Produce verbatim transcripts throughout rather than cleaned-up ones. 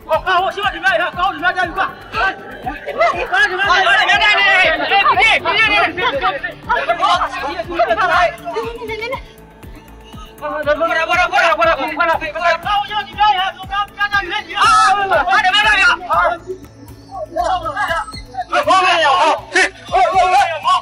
好，看我希望你们一下，高你们加油干！来，高你们加油！来，别带你，哎，别别别别别！快来！来来来！过来过来过来过来过来过来！高我希望你们一下，加加加元气啊！快点快点！好，好，好，好，嘿，好，好，好。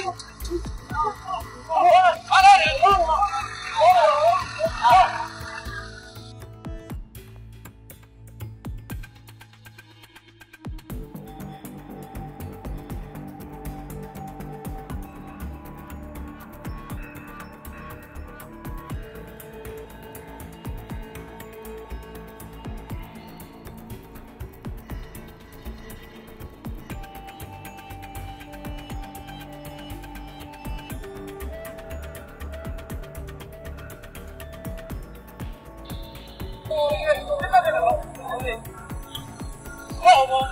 好不？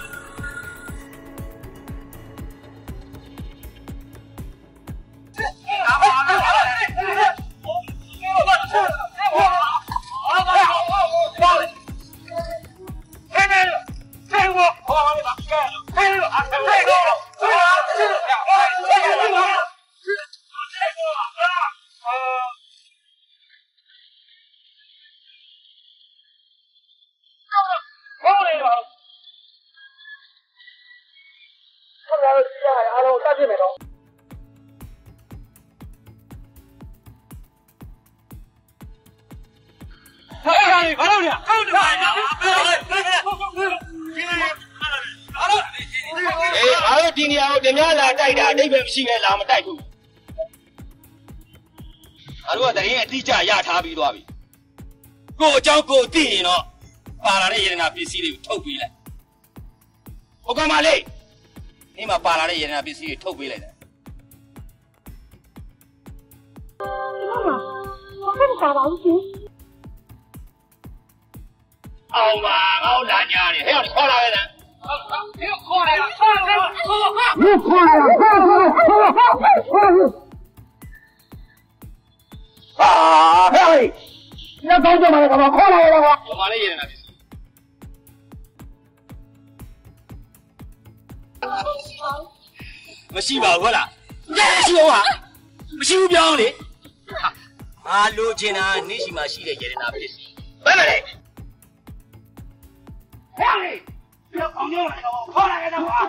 ရှိခဲ့လားမတိုက်ဘူးငါတို့ကတရင်အတိအကျရထားပြီးသွားပြီကိုအကြောင်းကိုသိရင်တော့ပါလာတဲ့ယေရနာပစ္စည်းတွေကိုထုတ်ပေးလိုက်ဟုတ်ကဲ့မလေးနေမှာပါလာတဲ့ယေရနာပစ္စည်းတွေထုတ်ပေးလိုက်တယ်မမဘာဖြစ်တာပါဦးရှင်အောင်ပါငါ့လာညာနေဟဲ့ခေါ်လာခဲ့တယ်你过来了，过来了，你过来了，啊，嘿，你要搞什么？干嘛？过来了吗？我妈的爷呢？没洗吧？我啦，你洗我啊？没洗不表的。啊，罗姐呢？你洗嘛洗的爷的那边洗，来来来，嘿。 要搞牛来了，快来的话！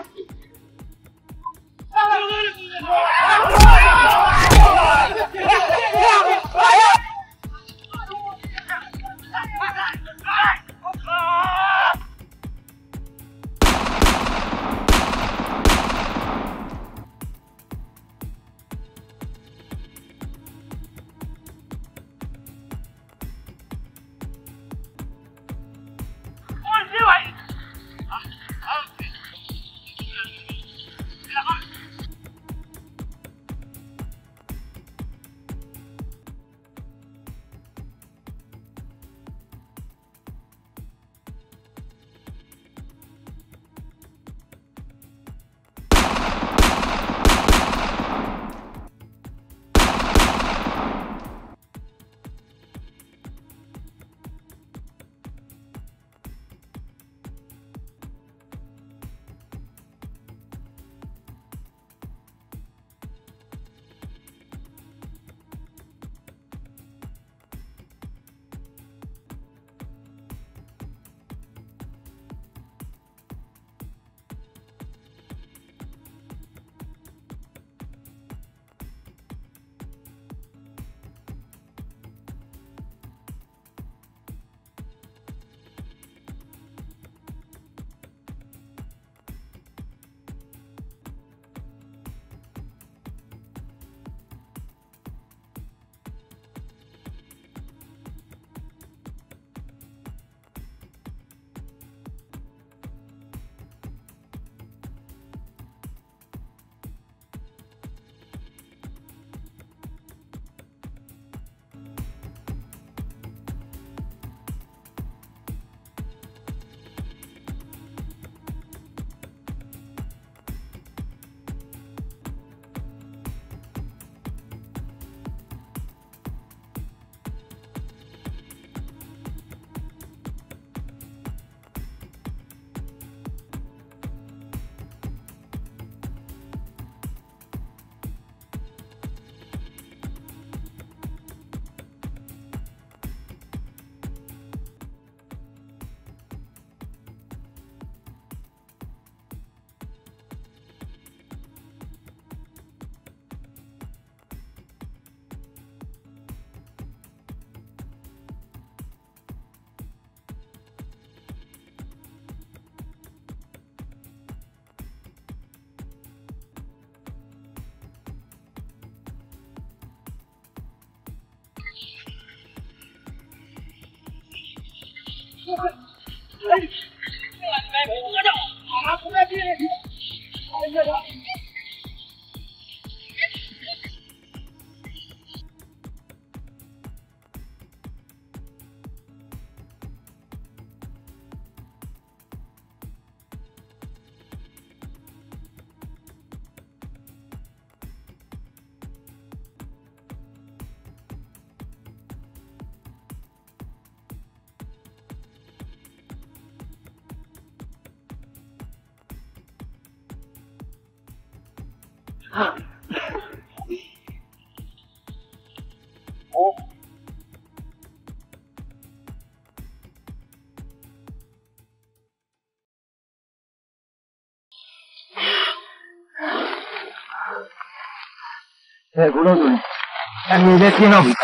哎，古老师，哎，你在听到没？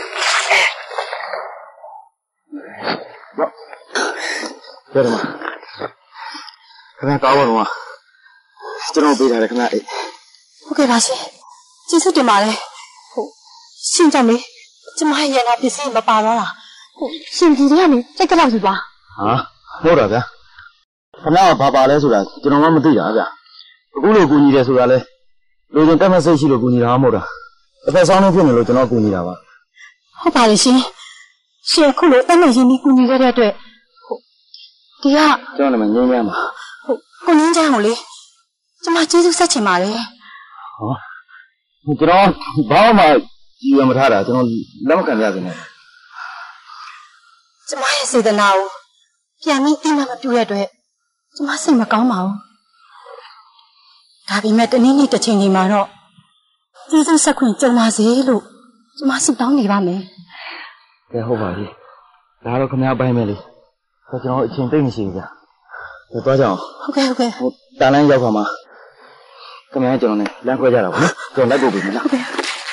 对了嘛，看看搞我了嘛，这种背下来看看哎。 OK ပါရှင်ကျေးဇူးတင်ပါတယ်ဟုတ်ရှင်ကြောင့်လေကျမရဲ့ရနာပစ္စည်းမပါတော့တာဟုတ်ရှင်ဒီတွေကနေစိတ်ကလောက်ယူသွားဟာဟုတ်တာဗျာခဏကဘာပါလဲဆိုတာကျွန်တော်မှမသိတာဗျာအခုလိုကူညီတယ်ဆိုတာလဲလူချင်းတက်မစိတ်ရှိလို့ကူညီတာမဟုတ်တာတစ်ဖက်ဆောင်နေဖြစ်နေလို့ကျွန်တော်ကူညီတာပါဟုတ်ပါလေရှင်ရှင်အခုလိုတက်မရင်းပြီးကူညီခဲ့တဲ့အတွက်ဟုတ်ဒီကကျွန်တော်လည်းငြင်းငြင်းပါဟုတ်ကိုငြင်းချမ်းကိုလေကျမကျေးဇူးဆက်ချင်ပါတယ်ဟောကျွန်တော်ဘာမှကြည်ရမထားတာကျွန်တော်လက်မခံကြစနဲ့ကျမရဲ့စေတနာကိုပြန်ပြီးအိမ်မမပြည့်ရတဲ့ကျမစိတ်မကောင်းပါဘူးဒါပေမဲ့တနည်းနည်းတစ်ချိန်ချိန်မှာတော့ကျေးဇူးဆက်ခွင့်ကြုံပါစေလို့ကျမဆုတောင်းနေပါမယ်ကဲဟုတ်ပါပြီဒါတော့ခင်ဗျားပိုင်းမယ်လေဆိုကျွန်တော်အချိန်သိမ့်မရှိဘူးဗျာသွားကြအောင်ဟုတ်ကဲ့ဟုတ်ကဲ့ဟိုတန်လန်းရောက်ခါမှာခင်ဗျားကျွန်တော်နဲ့လမ်းခွဲကြတာပါကျွန်တော်လိုက်ပို့ပေးမယ်လားဟုတ်ကဲ့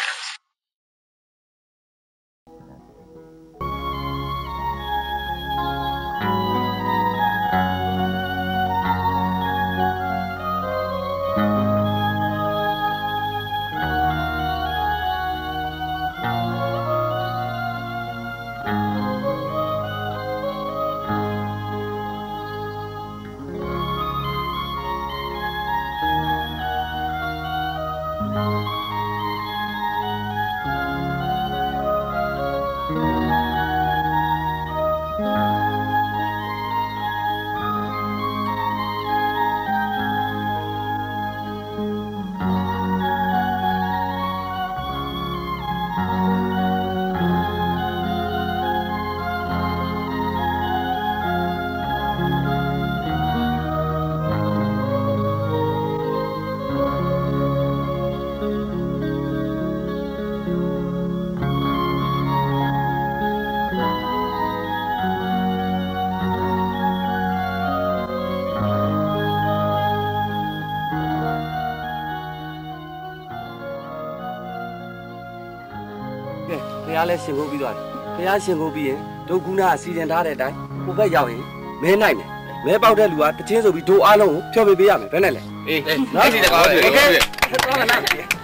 ဘုရားလည်းရှင်ကုန်ပြီးသွားပြီဘုရားရှင်ကုန်ပြီးရင်ဒုက္ခုနာအစီအစဉ်ထားတဲ့အတိုင်းဟိုဘက်ရောက်ရင်မဲနိုင်တယ်မဲပေါက်တဲ့လူကတချင်းဆိုပြီးဒိုအားလုံးကိုဖျော်ပေးပေးရမယ်ဘယ်နဲ့လဲအေးနော်ဒီတကောင်းပြီโอเคသွားလာနိုင်နိုင်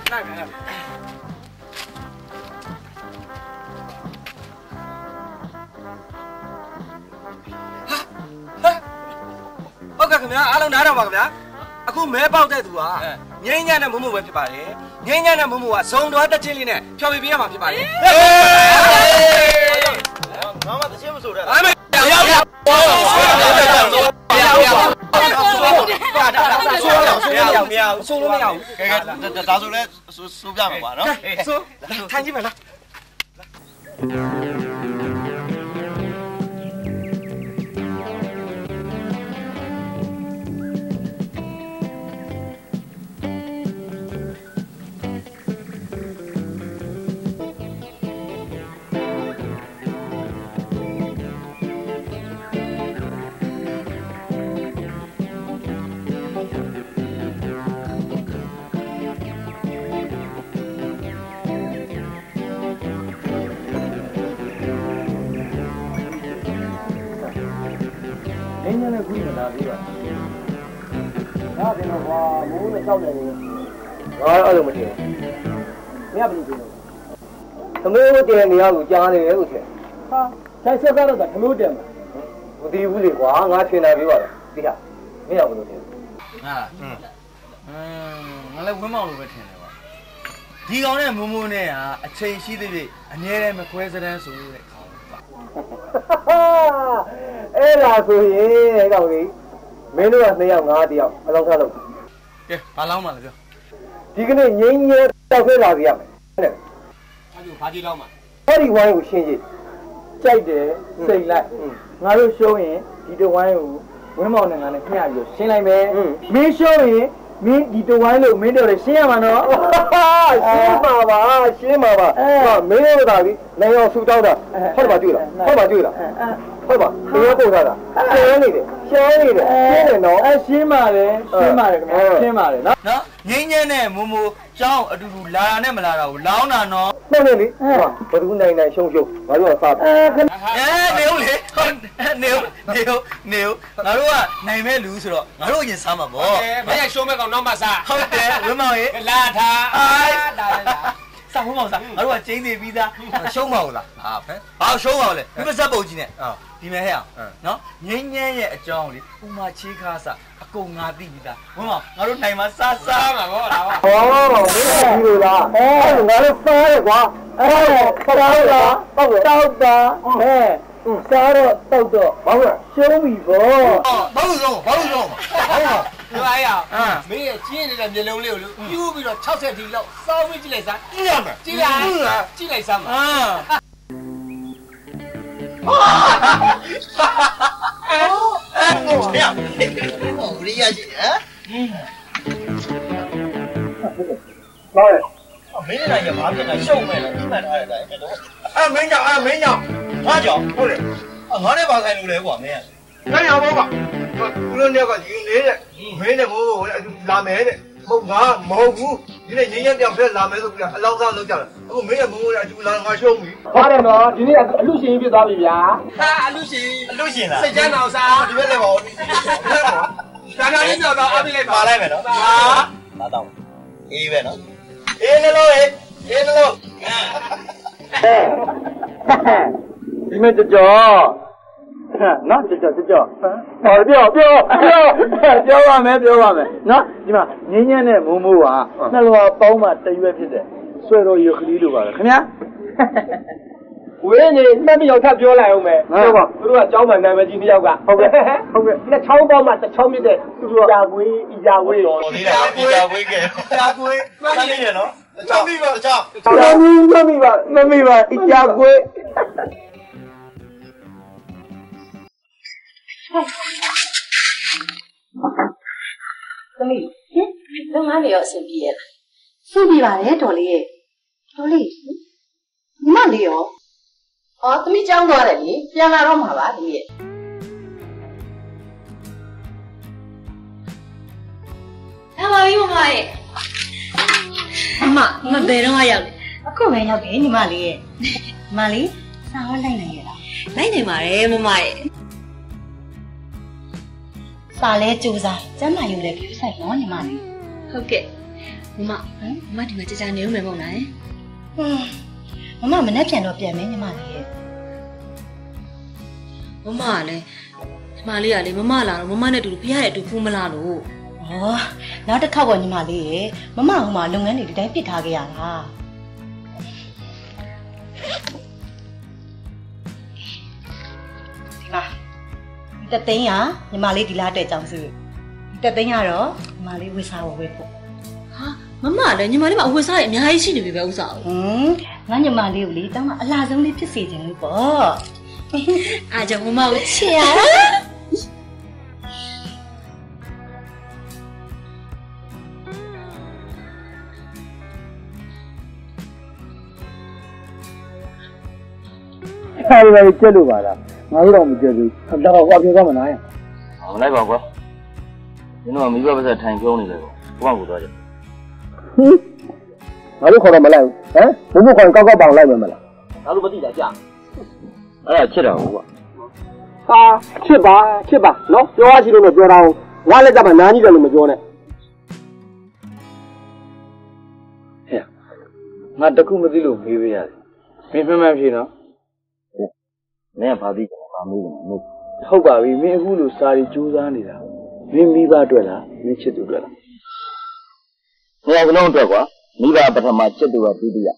ဟုတ်ကဲ့ခင်ဗျာအားလုံးနားတော့ပါခင်ဗျာအခုမဲပေါက်တဲ့သူကငိမ့်ညံ့တဲ့မုံမုံပဲဖြစ်ပါတယ်ငိမ့်ညံ့တဲ့မုံမုံကဇုံတော်တက်ချင်းလေးနဲ့ဖြော်ပြပေးရမှာဖြစ်ပါတယ်ငါမှတချင်းမဆိုတဲ့အဲ့မရောက်ရောက်ဆိုးလို့မရဘူးဆိုးလို့မရဘူးကဲကဲဒါဆိုလဲဆိုးပြမှာပါနော်ဆိုးထိုင်ကြည့်မလားငင်းနဲ့ခုနေတာပြီးပါဒါပြင်တော့ကွာမိုးနဲ့ကြောက်နေတယ်ဟာအဲ့လိုမတင်မရဘူးပြင်သမီးတို့တင်နေရကိုကြားနေတယ်လို့ထင်ဟာဆိုင်ဆက်ကတော့သမီးတို့တင်မှာမသိဘူးလေကွာငါထင်တာပြောပါလားသိလားမင်းရဘူးလို့ထင်ဟာอืมငါလည်းဝင်းမောင်လိုပဲထင်တယ်ကွာဒီကောင်နဲ့မိုးမိုးနဲ့ဟာအချိန်ရှိသေးသေးအမြဲတမ်းမခွဲစတန်းဆိုတဲ့ခေါင်းကွာအဲ့လာဆိုရင်အဲ့ကောင်ကြီးမင်းတို့ကနှစ်ယောက်ငါးတယောက်အလောင်းထားလို့ကဲဘာလောင်းမှလဲပြောဒီကနေ့ငင်းငယ်တောက်ခဲလာစီရမယ်ဟုတ်တယ်အဲ့ဒါဘာကြီးလောင်းမှာအဲ့ဒီဝိုင်းကိုရှင်းကြည့်ကြိုက်တယ်စိတ်လိုက်ငါတို့ရှုံးရင်ဒီတဝိုင်းကိုဝင်းမောင်နဲ့ငါနဲ့ခဏပြီးရှင်းလိုက်မယ်မင်းရှုံးရင်မင်းဒီတဝိုင်းလို့မင်းတို့လည်းရှင်းရမှာနော်ရှင်းပါပါရှင်းပါပါဟာမင်းတို့ကဒီနိုင်အောင်ဆူတောင်းတာဟုတ်ပါတွေ့လားဟုတ်ပါတွေ့လားဟုတ်ပါတရားပို့ထားတာရှင်းနေတယ်ရှင်းနေတယ်ရှင်းတယ်နော်အဲရှင်းပါလေရှင်းပါလေခင်ဗျာရှင်းပါလေနော်နော်ငင်းငင်းနဲ့မိုးမိုးကျောင်းအတူတူလာတာနဲ့မလာတာကိုလောင်းတာနော်ဟုတ်တယ်လေဘယ်သူနိုင်နိုင်ရှုံရှုံငါတို့ကစားအဲနေဦးလေနေဦးနေဦးနေဦးငါတို့ကနိုင်မဲ့လူဆိုတော့ငါတို့အရင်စားမှာပေါ့မင်းရှုံးမဲ့ကောင်နောက်မှစားဟုတ်တယ်ဝင်းမောင်ရေလာထားအားလာလာစားဝင်းမောင်စားငါတို့ကကျင်းနေပြီးသားရှုံးပါဦးလားဟာဖဲဘာရှုံးပါဦးလဲဒီမဆက်ပုံကြီးနဲ့ဒီမဲ့ဟဲ့အောင်နော်ငင်းငင်းရဲ့အကြောင်းလေဥမာချေးခါစားအကုန်ငါသိပြီးသားဝင်းမောင်ငါတို့နိုင်မှာစားစားမှာပေါ့လားဟောမင်းဒီလိုလားအဲငါတို့စားရကွာအဲစားရတာတောက်တာအဲစားတော့တောက်တော့ဘာလို့ရှုံးပြီဗောဘာလို့ဆုံးဘာလို့ဆုံးဘာလို့ဒီပါရမင်းရဲ့ကျင်းနေတဲ့မျက်လုံးလေးကိုပြူးပြီးတော့၆၀တီလောက်စောင်းပြီးကြည့်လိုက်စမ်းကြည့်ရမယ်ကြည့်လိုက်ကြည့်လိုက်စမ်းပါ哎呀，我不理解啊！嗯， 老爷， 没人来也麻烦了，小妹了，你买他的，这都。 哎，没讲，哎，没讲， 哪讲？不是，啊，我那把菜路来过没？ 那样不吧？无论那个经理的，没的我我拉煤的，冇牙冇骨，你那人家两片拉煤都不了，老早都讲了，我没人冇我就拉我小米。 好的喏，今天路线别咋比呀？啊，路线路线了。 谁家闹啥？ 你别来吧， 你来吧。刚刚你找到阿斌来吧？ 马来没了？ 啊， 拿到。一百了。哎，那老哎，哎那老。 哎，你们这叫。နော်ကြကြကြကြဟောပြောပြောပြောပြောပါမယ်ပြောပါမယ်နော်ဒီမှာငင်းညံ့တဲ့မိုးမိုးကနှလုံးပေါင်းမှတရွက်ဖြစ်တဲ့ဆွဲတော်ရခလီလိုပါပဲခင်ဗျာဝင်းနေမှတ်မရောက်ထပ်ပြောလိုက်အောင်မယ်ပြောပါသူတို့ကကျောင်းမှနာမည်ကြီးတယောက်ကဟုတ်ကဲ့ဟုတ်ကဲ့နှစ်ချောင်းပေါင်းမှတစ်ချောင်းမြစ်တဲ့သူတို့ရာကွေးဤရာကွေးတော်သေးတာဤရာကွေးကဲရာကွေးမှတ်နေရနော်တချောင်းပြီပါတချောင်းမမိပါမမိပါဤရာကွေးသမီးဟင်လုပ်ငန်းတွေရောအဆင်ပြေရဲ့လားအဆင်ပြေပါတယ်တော်လေးရဲ့တော်လေးမလေးရောအော်သမီးကျောင်းသွားတယ်လေပြန်လာတော့မှာပါသမီးရဲ့အမကြီးမမရဲ့အမမဘယ်တော့မှရောက်လဲအခုပဲရောက်တယ်ညီမလေးရဲ့ညီမလေးစာဝတ်လိုက်နိုင်ရလားလိုက်နိုင်ပါတယ်မမရဲ့စာလဲကြိုးစားကျမ်းမာယူလဲပြူးဆိုင်နော်ညီမလေးဟုတ်ကဲ့မမမမဒီမှာကြာကြာနေဦးမယ်မဟုတ်လားဟမ်မမမနေ့ပြန်တော့ပြန်မယ်ညီမလေးရဲ့မမကလည်းညီမလေးကလေမမလာတော့မမနဲ့တူတူဖះရဲ့အတူဖူးမလားလို့ဩနောက်တစ်ခေါက်ပေါ့ညီမလေးရဲ့မမဟိုမှာလုပ်ငန်းတွေဒီတိုင်းပြစ်ထားခဲ့ရတာဒီမှာတသိန်းကညီမလေးဒီလားတဲ့ကြောင်စုတသိန်းကတော့ညီမလေးဝေစားဝေဖို့ဟာမမလည်းညီမလေးမှာအဝေစားရအများကြီးရှိနေပြီပဲဥစားဟွန်းငါညီမလေးကိုလေတောင်းကအလားဆုံးလေးဖြစ်စေခြင်းလို့ပေါ့အားကြောင့်မမကိုချစ်ရအဲ့ဒါလည်းကျက်လို့ပါလားငါတို့တော့မကျက်ဘူးဒါတော့ဟောပြောသွားမလားဟောလိုက်ပါကွာကျွန်တော်မိဘပါစထိုင်ပြုံးနေတယ်ကိုဘကူသွားကြဟင်ငါတို့ခေါ်တော့မလိုက်ဘူးဟမ်ဘုံဘခေါ်ကောက်ကောက်ပေါင်လိုက်မယ်မလားဒါလို့မသိတာကြာအဲ့ဒါချစ်တာဟုတ်ကွာဟာချစ်ပါချစ်ပါနော်ပြောရစီလို့မပြောတော့ငါလည်းကြမှာနားကြီးတယ်လို့မပြောနဲ့ဟဲ့ငါတခုမသိလို့မေးပေးရတယ်မင်းမှန်မှန်ဖြေနော်မင်းကဘာသိဘာမေးလဲမင်းဟုတ်ပါပြီမင်းအခုလိုစာရီကြိုးစားနေတာမင်းမိဘအတွက်လားမင်းချစ်သူအတွက်လားဘယ်လိုလုပ်အတွက်ကွာမိဘပထမချစ်သူကဒုတိယ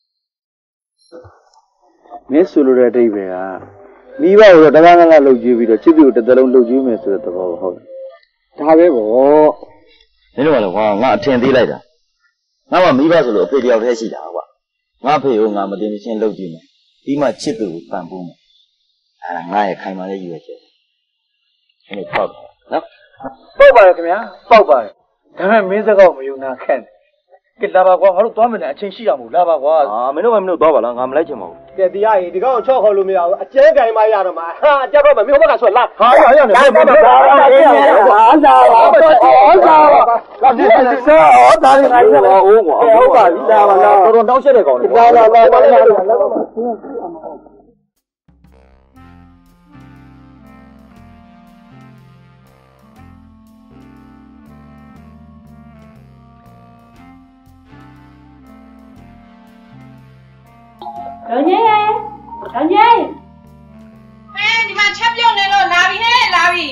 မင်းဆိုလိုတဲ့အတိတ်ပဲကမိဘကိုတော့တကားငါးငါးလှုပ်ကြွေးပြီးတော့ချစ်သူကိုတစ်သလုံးလှုပ်ကြွေးမယ်ဆိုတဲ့သဘောဟုတ်လားဒါပဲပေါ့မင်းတို့ကလည်းကွာငါအထင်သေးလိုက်တာငါကမိဘဆိုလို့အဖေတယောက်တည်းရှိတာကွာငါဖေကိုငါမတင်ချင်းလှုပ်ကြည့်မယ်ပြီးမှချစ်သူကိုပံ့ပိုးမယ်အဲဒါငါရဲ့ခိုင်မာတဲ့ရည်ရွယ်ချက်အဲ့ဒါပေါ့နော်ပေါ့ပါတယ်ခင်ဗျာပေါ့ပါတယ်ဒါပေမဲ့မင်းစကားကိုမယုံနာခန့်ကဲလာပါကွာငါတို့သွားမယ်နဲ့အချိန်ရှိတာမဟုတ်လာပါကွာအာမင်းတို့ကမင်းတို့သွားပါလားငါမလိုက်ချင်ပါဘူးကဲတရားကြီးဒီကောင်ကိုချော့ခေါ်လို့မရဘူးအကျဲကင်မရတော့မှာဟာအကျက်တော့မင်းဘက်ကဆွဲလာဟာရရနေမင်းဘက်ကဟာသာပါဟာသာပါလာဒီစက်ဟောဒါရငါကြီးတော့ဟုတ်ကွာဟုတ်ပါပြီလာပါလားတော်တော်တောင်းရှက်တဲ့ကောင်လေးလာလာလာလာလာဒေါ်ကြီးဒေါ်ကြီးဟဲ့ဒီမှာချက်ပြုတ်နေလို့လာပြီဟဲ့လာပြီ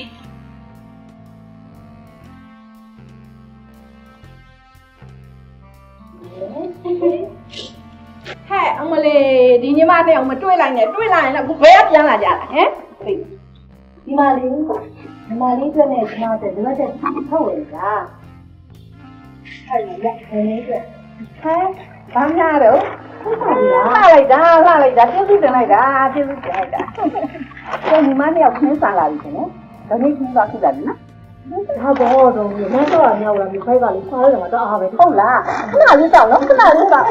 ဟဲ့အမလေးဒီညီမနဲ့အောင်မတွေ့လိုက်နဲ့တွေ့လိုက်ရင်လည်းခုဘယ်ကပြန်လာကြလားဟမ်ဒီမလေးဒီမလေးအတွက်နဲ့ဒီမတဲ့ဒီမတဲ့ထုတ်ဝင်တာအဲ့ဒါလက်ခဲနေတဲ့ဟမ်ဘာများတော့လှလိုက်တာလှလိုက်တာကျေးဇူးတင်လိုက်တာကျေးဇူးတင်လိုက်တာကိုညီမနဲ့ရောက်ခင်းစားလာပြီရှင်နော်ဒါနဲ့ခင်းစားဖြစ်လာပြီနော်ဟာဘောတော့မင်းတော့မြောက်လာပြီဖိုက်ကလေးစားရတယ်မှာတော့အားပဲဟုတ်လားခဏလေးတော့နော်ခဏလေးတော့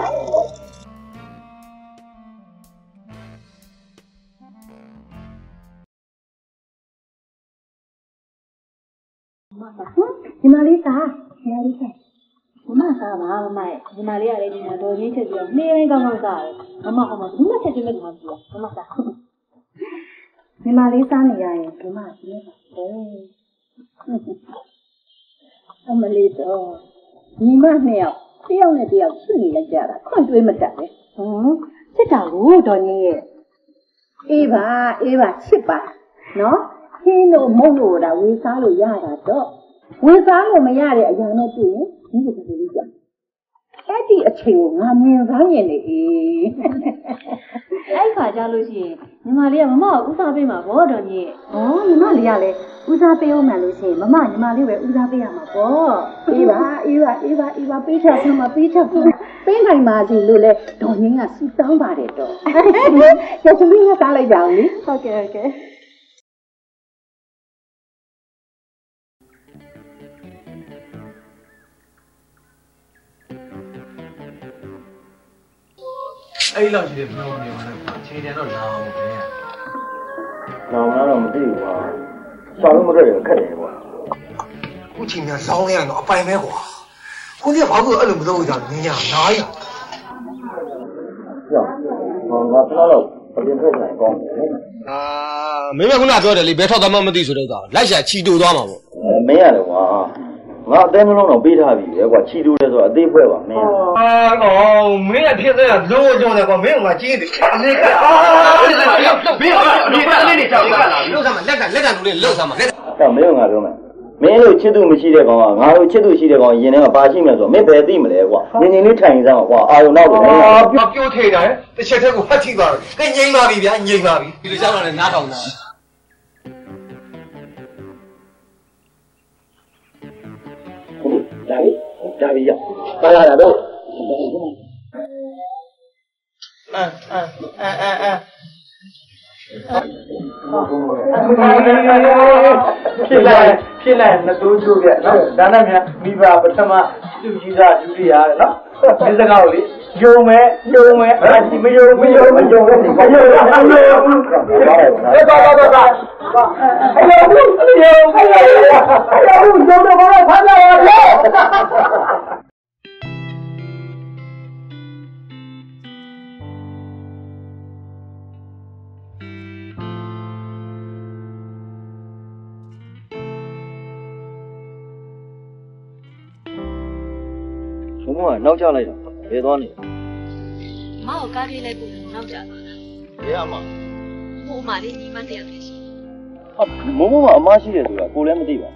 ညီမလေးစားညီမလေးစားမမစားပါမမရဲ့ညီမလေးကလည်းဒီမှာတော်ချင်းချက်ပြီးတော့နေ့တိုင်းကောင်းကောင်းစားတယ်မမကမှဘူးမချက်ချင်းနဲ့ထားပြီးတော့မမစားညီမလေးစားနေရရင်ဒီမှာဒီနေ့အမလေးတော့ညီမနှစ်ယောက်တယောက်နဲ့တယောက်ချစ်နေလိုက်ကြတာခွင့်တွေးမတတ်ပဲဟမ်ချစ်တာကိုတော်ကြီးရဲ့အေးပါအေးပါချစ်ပါနော်ခင်းလို့မုန်းလို့တာဝေစားလို့ရတာတော့ဝေစားလို့မရတဲ့အရာနဲ့တွေ့ရင်ဒီလိုပဲလေးကြအဲ့ဒီအချိန်ကိုငါမြင်စားမြင်နေအေးအဲ့ခါကြလို့ရှိရင်ညီမလေးကမမကိုဦးစားပေးမှာပေါ့တော်ကြီးဩညီမလေးကလည်းဦးစားပေးအောင်မှလို့ရှိရင်မမညီမလေးပဲဦးစားပေးရမှာပေါ့အေးပါအေးပါအေးပါအေးပါပေးချက်ဆမ်းမပေးချက်ပေးနိုင်ပါစီလို့လေတော်ကြီးကစူတောင်းပါတယ်တော့ရချမင်းကစားလိုက်ကြအောင်လေဟုတ်ကဲ့ဟုတ်ကဲ့အဲ့လောက်ရှိတဲ့ပြောင်းနေမှာလည်းချိန်တယ်တော့လာအောင်ပဲ။လောင်လာတော့မသိဘူးကွာ။စောင်းလို့မတွေ့ရခက်တယ်ကွာ။ခုချိန်များစောင်းလိုက်ရတော့အပိုင်ပဲကွာ။ခုကြီးကဘာလို့အဲ့လိုမလုပ်ကြလဲညနားရ။ကြောက်။ဟောငါတော့ပြင်ထွက်နိုင်ကောင်းတယ်နော်။အာမင်းကခုနပြောတယ်လေဘယ်ထောက်သားမှမသိဆိုတော့လိုက်ရှာချီတူသွားမှာပေါ့။မင်းရတယ်ကွာ။ငါအသေးမလုံးတော့ပေးထားပြီလေကွာချီတူလဲဆိုတော့အသေးဖွဲပါမင်းအာကောင်မင်းအဖြစ်သေးတာလို့ကြောတယ်ကွာမင်းကငါကြီးတယ်အနေကအာမင်းကဒီပါလေးနေကြောက်လာပြီလို့ဆမ်းမလက်ကလက်ကလူလေးလှုပ်ဆမ်းမလက်တော့မင်းကငါပြောမယ်မင်းတို့ချစ်သူမရှိတဲ့ကောင်ကငါတို့ချစ်သူရှိတဲ့ကောင်ရင်ထဲမှာပါရှိမယ်ဆိုတော့မင်းဘယ်သိမလဲကွာငင်ငင်လေးထိုင်စမ်းကွာအာရုံနောက်တယ်အာပြောပြောထိတာတစ်ချက်တည်းကိုဖတ်ထိသွားတယ်ကဲငိမ့်ပါပြီဗျာငိမ့်ပါပြီဒီလိုကြောက်လာတယ်နားထောင်တာဒါပြီဒါပြီရပါလာတာတော့အာအာအာအာအာဖြစ်လိုက်ဖြစ်လိုက်မစိုးချိုးပြနော်ဒါနဲ့မြန်မိဘပထမသူကြီးစားဒုတိယရတယ်နော်ဒီစကားကိုလေယုံမယ်ယုံမယ်အရှိမယုံမယုံမယုံနဲ့ဒီမယုံမယုံဘူးအဲ့တော့တော့တော့အဲ့လိုဘူးယုံအဲ့လိုအဲ့လိုဘူးယုံတော့ဘာလို့ဖမ်းရလဲဘုံကနောက်ကျလိုက်တာဘယ်သွားနေမောက်ကားလေးလိုက်ပို့နောက်ကျသွားတာဘယ်အမဟိုမှာလေးညီမတယောက်တည်းရှိမိုးမိုးကအမရှိတယ်ဆိုတာကိုလည်းမသိပါ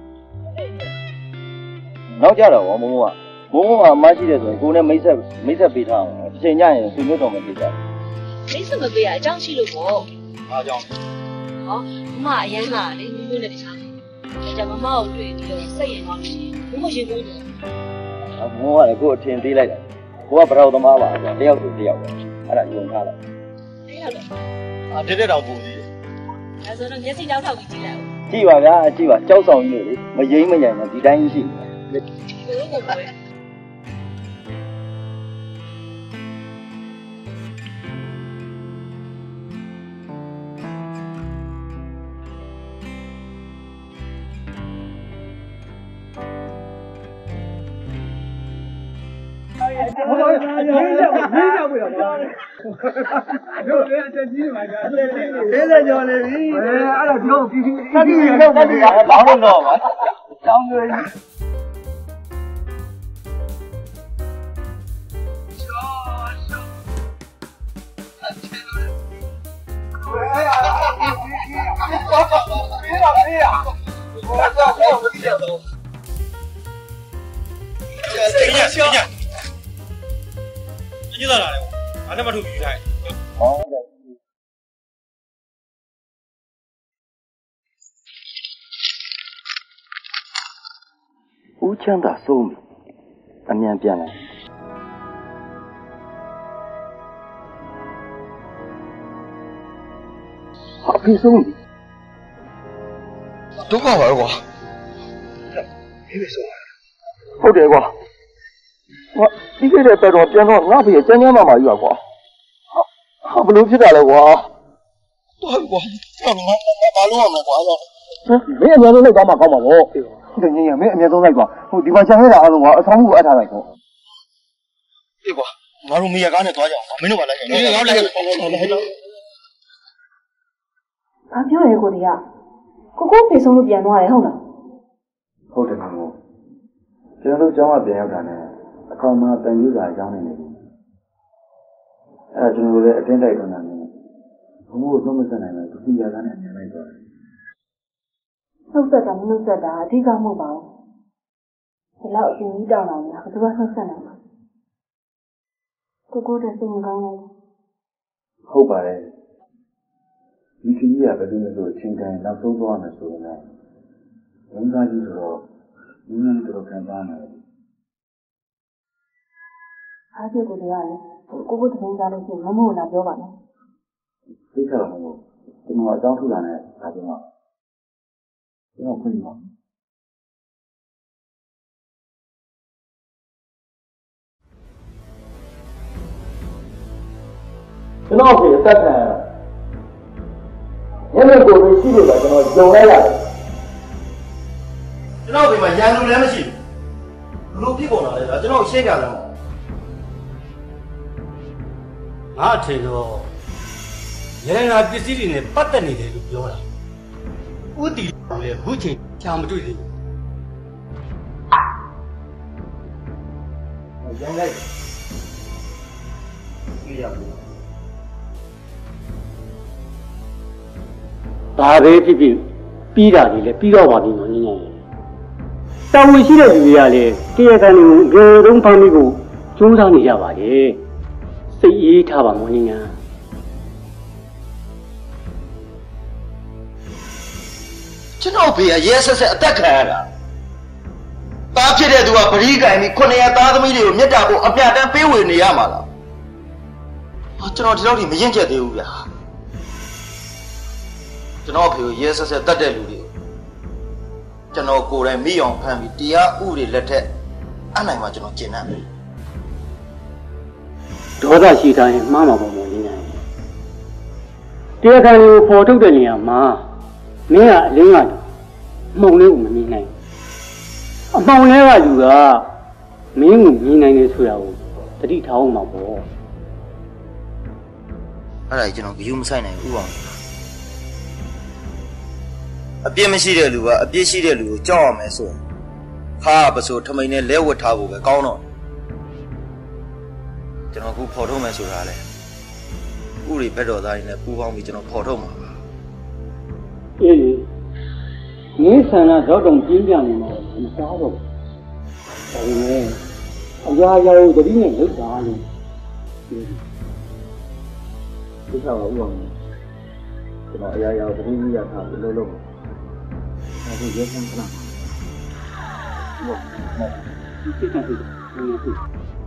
နောက်ကြတော့မိုးမိုးကမိုးမိုးကအမရှိတယ်ဆိုရင်ကိုနဲ့မိတ်ဆက်မိတ်ဆက်ပေးထားအောင်တစ်ချိန်ညရင်ဆွေမျိုးတော်မယ်ပြေးကြမိတ်ဆက်မပေးရအကြောင်းရှိလို့ပေါ့အားကြောင့်ဟောမမအရန်လာလေမိုးမိုးနဲ့တခြားတယ်ဒါကြောင့်မမကိုတွေ့ပြီးတော့စိတ်ရင်သွားလို့ရှိရင်မိုးမိုးရင်ကုန်တယ်မိုးကလည်းကိုအထင်သေးလိုက်တယ်ကိုကဗရောသမားပါတယောက်ဆိုတယောက်ပဲအဲ့ဒါယုံထားလိုက်တယောက်တော့အာတက်တက်တောင်ပူသေးတယ်အဲဆိုတော့မျက်စိတောက်ထောက်ပြီးကြည့်လိုက်ဦးကြည့်ပါဗျာကြည့်ပါကြောက်ဆောင်ကြီးလေမယိမ့်မယိုင်နဲ့ဒီတိုင်းကြီးရှိတယ်ဘယ်လိုလဲ我我没想没想不了吗？就这样这几万个，现在叫的你，哎，俺那条皮皮，那你那那你还忙着呢嘛？张哥。哎呀！别了别呀！我操！我这都。 这个这个。你到哪里？俺他妈出比赛。 好的。ဦးချမ်းသာစိုးပြီအမြန်ပြန်လာဟာဖေးစိုးပြီဒုက္ခပါကွာဖေးစိုးဟုတ်တယ်ကွာဟာပြီးခဲ့တဲ့ပတ်တော့ပြန်တော့ငါဖေးကျန်းကျန်းမာမာကြီးပါကွာဟာဘလို့ဖြစ်တာလဲကွာတော်ကွာကျွန်တော်ဘာလို့အောင်လဲကွာမင်းအများဆုံးလိုက်သွားမှကောင်းပါဗောဟုတ်တယ်ညညမင်းအများဆုံးလိုက်ကွာဟိုဒီမှာချန်ခဲ့တာအားလုံးကအဆောင်မှုကိုအပ်ထားလိုက်ပေါ့အေးကွာငါတို့မေရကားနဲ့သွားကြအောင်မင်းတို့ကလိုက်ကြတယ်ငါတို့လိုက်ကြတယ်ဘာပြောရဲကိုဒီကကိုကိုဖေဆုံးလို့ပြန်သွားတယ်ဟုတ်လားဟုတ်တယ်ကောင်ကျွန်တော်တို့ကျောင်းကပြန်ရောက်တာနဲ့အကောင်မတန်ယူစာအကြောင်းနေနေပြီအဲဒါကျွန်တော်တို့လည်းအတင်းတိုက်တော့နေတယ်ဘုံကိုသုံးမဆက်နိုင်ဘူးသူစီရကားနဲ့အမြန်လိုက်သွားတယ်နှုတ်ဆက်တာမနှုတ်ဆက်တာအဓိကမဟုတ်ပါဘူးဒီလောက်အရှင်ကြီးတောင်းလာတယ်ဘယ်သူကနှုတ်ဆက်နိုင်မှာကိုကိုတဲ့စိတ်မကောင်းဘူးဟုတ်ပါတယ်ဒီခကြီးကဘယ်လိုလဲဆိုအချိန်တိုင်းနောက်ဆုံးသွားမယ်ဆိုရင်လည်းဝန်သားကြီးဆိုတော့နည်းနည်းတော့ခံစားနိုင်တယ်အားကျကိုတရားလေကိုကိုသတင်းကြားလို့ရှိရင်မမို့လာပြောပါနဲ့သိချင်တယ်မို့ကျွန်တော်အကြောင်းထူတာနဲ့ဒါပြောမှာကျွန်တော်ခွင့်ပြုပါကျွန်တော်ပြေအသက်ခံရညနေကိုယ်ရှိလို့ကကျွန်တော်ဂျုံလိုက်ရတယ်ကျွန်တော်ဒီမှာရန်သူလည်းမရှိဘူးဘလို့ဖြစ်ပေါ်လာလဲဆိုတော့ကျွန်တော်ရှင်းကြတယ်ငါအထင်တော့ရန်နာပစ္စည်းတွေနဲ့ပတ်သက်နေတယ်လို့ပြောတာဥတီလည်းအခုချိန်ရှာမတွေ့သေးဘူးရန်လိုက်ကြည့်ရဘူးဒါပဲဖြစ်ဖြစ်ပြီးတာလေပြီးတော့ပါပြီနော်ညညတောင်းဝင်ရှိတဲ့လူတွေကလည်းတရားခံတွေကိုဂေရုံးဖမ်းပြီးကိုစူးစမ်းနေကြပါလေစိတ်အေးထားပါမော်ညညကျွန်တော်ဖေးရဲဆက်ဆက်အသက်ခံရတာတားဖြစ်တဲ့သူကပရိကံပြီးခုနှစ်ရက်သားသမီးတွေကိုမြတ်တာဖို့အပြတ်တန်းပေးဝေနေရမှာလားဟာကျွန်တော်ဒီလောက်ထိမရင်ကျက်သေးဘူးဗျာကျွန်တော်ဖေးရဲဆက်ဆက်တတ်တဲ့လူတွေကျွန်တော်ကိုယ်တိုင်မိအောင်ဖမ်းပြီးတရားဥတွေလက်ထက်အနိုင်မှာကျွန်တော်ကျင့်တယ်ဒေါသရှိထားရင်မှားမှာပေါ့မော်ညညတရားခံတွေကိုပေါ်ထုတ်တဲ့နေရာမှာမင်းကအလင်းကလူမှုံလေးကိုမမြင်နိုင်ဘူးအမှောင်လေးကလူကမင်းကိုမြင်နိုင်တယ်ဆိုတာကိုတတိထားအောင်မှာပေါ့အဲ့ဒါကြီးကျွန်တော်ဂယုမဆိုင်နိုင်ဘူးဥအောင်အပြစ်မရှိတဲ့လူကအပြစ်ရှိတဲ့လူကိုကြောက်ရမယ်ဆိုရင်ခါပစိုးထမိန်နဲ့လဲဝတ်ထားဖို့ပဲကောင်းတော့ကျွန်တော်အခုဖော်ထုတ်မယ်ဆိုတာလေဥရိဘက်တော်သားတွေနဲ့ပူးပေါင်းပြီးကျွန်တော်ဖော်ထုတ်မှာအေးငင်းဆန္ဒတော့တုံပြင်းပြနေမှာမစားတော့ဘူးဒါပေမဲ့အရာရာကိုတတိနဲ့လုတ်တာလို့ဒီကောင်ကဥအောင်ကျွန်တော်အရာရာကိုတတိရထားပြီးလုံးလုံးအဲဒီရဲဆန်းကလားဟုတ်ဟုတ်ဒီကိစ္စကိုဒီကိစ္စ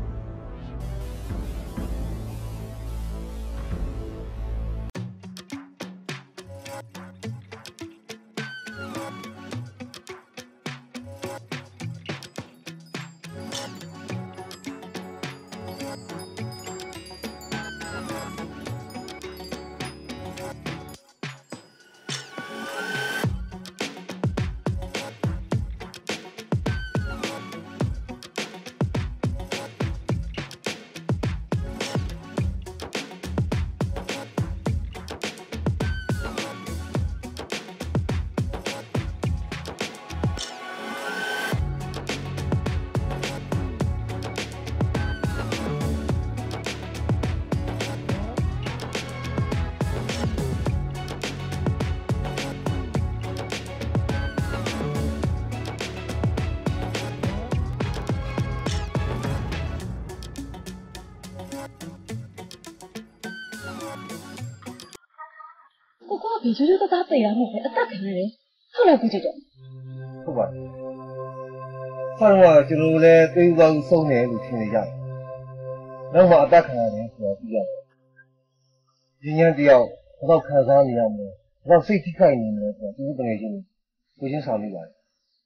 ဒီရိုးရိုးသားသားပြေးရမှာပဲအသက်ခံရတယ်ဟုတ်လားကိုကြည့်တယ်ဟုတ်ပါတယ်ဆောင်းကကျွန်တော်လည်းသိဥကောင်းဆုံးတယ်လို့ထင်နေကြတယ်နောက်မှအသက်ခံရတယ်ဆိုတော့ပြီးရတယ်ဉာဏ်တယောက်တော့ခံစားနေရမယ်တော့စိတ်ထိခိုက်နေတယ်ဆိုတော့သူတို့တကယ်ချင်းကိုချင်းဆောင်နေပါတယ်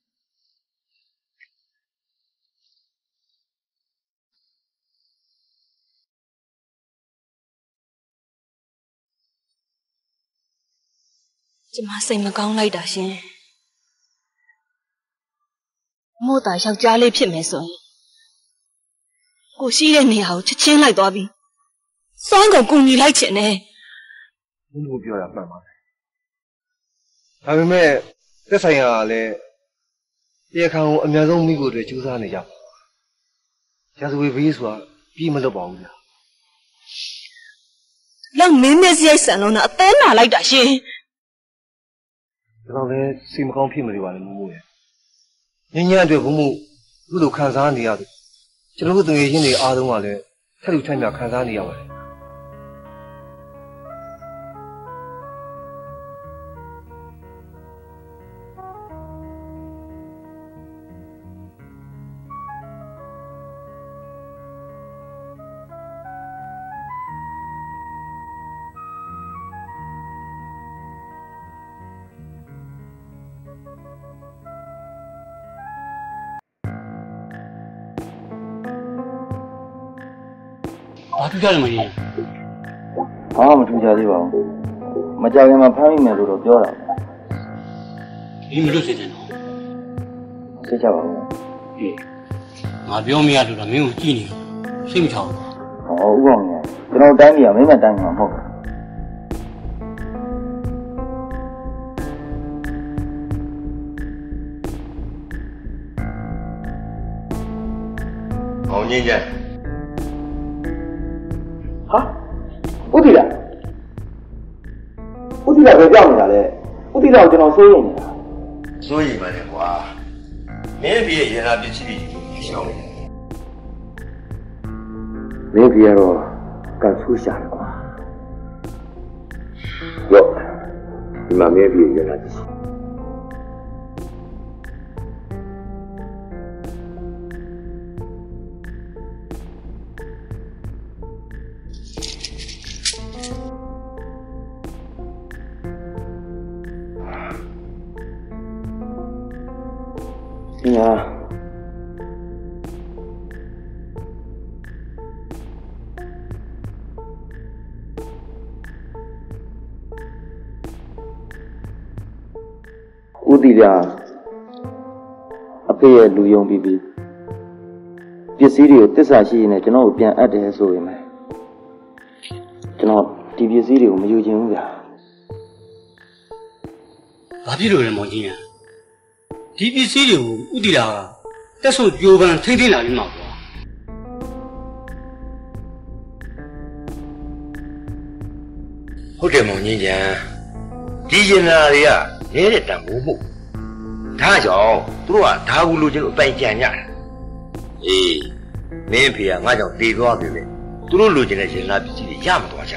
ကျမစိတ်မကောင်းလိုက်တာရှင်မို့တာယောက်ျားလေးဖြစ်မယ်ဆိုရင်ကိုရှိတဲ့နေရာကိုချက်ချင်းလိုက်သွားပြီးစွမ်းကုန်ကူညီလိုက်ချင်တယ်ဘုလို့ပြောရမှန်ပါတယ်ဒါပေမဲ့သက်ဆိုင်ရာကလည်းတရားခံကိုအများဆုံးမိကိုတွေကြိုးစားနေကြပါရာဇဝေဘေးဆိုတာပြီးမလွတ်ပါဘူးဗျာလောက်မင်းမစရိုက်ဆန်လုံးတော့အသေးနာလိုက်တာရှင်ကျွန်တော်လည်းစိတ်မကောင်းဖြစ်မနေပါနဲ့မို့မို့ရဲ့ညညအတွက်ဘုံမို့သူ့လိုခံစားနေရတယ်ကျွန်တော်တို့တငယ်ချင်းတွေအားလုံးကလည်းထက်လူထက်မြခံစားနေရပါတယ်ဘာထူးကြလဲမကြီးဘာမှမထူးကြသေးပါဘူးမကြောက်ရင်မှဖမ်းမိမယ်လို့တော့ပြောတာဒီမလို့စေတယ်နော်သိချပါဘူးအေးငါပြောမရလို့တော့မင်းကိုကြည့်နေစိတ်မချဘူးဟောဥကောင်ကြီးကျွန်တော်တိုင်းပြည်ကမင်းမတိုင်းမှာမဟုတ်ဘူးအောင်ကြီးကျဟာဥတီလာဥတီလာပဲကြောက်နေတာလေဥတီလာကိုကျွန်တော်စိုးရိမ်နေတာစိုးရိမ်ပါလေကွာမင်းပြည့်ရနာပစ္စည်းတွေရှောင်းနေတယ်မင်းပြတော့ကန်ဆူးရှာတယ်ကွာရောဒီမှာမင်းပြည့်ရနာပစ္စည်းညာဦးတီလာအဖေရဲ့လူယုံပြီးပြီးပစ္စည်းတွေကိုတစ္ဆာရှိရင်လည်းကျွန်တော်ကိုပြန်အပ်တယ်ဆိုရင်လည်းကျွန်တော်ဒီပစ္စည်းတွေကိုမယူချင်ဘူးဗျာဘာဖြစ်လို့လဲမောင်ကြီးညာဒီပစ္စည်းတွေကိုဥတီလာကတက်ဆုံကြိုးပမ်းထိမ့်သိမ့်လာလိမ့်မှာကွာဟုတ်တယ်မောင်ကြီးညာဒီရင်နာတွေကနေတဲ့တန်ဖိုးမှုဒါကြောင့်သူတို့ကဒါကူလိုချင်လို့အပိုင်ကြံကြတာအေးမင်းဖေကငါကြောင့်တည်သွားပြီလေသူတို့လိုချင်တဲ့ရင်လာပစ္စည်းတွေရမသွားကြ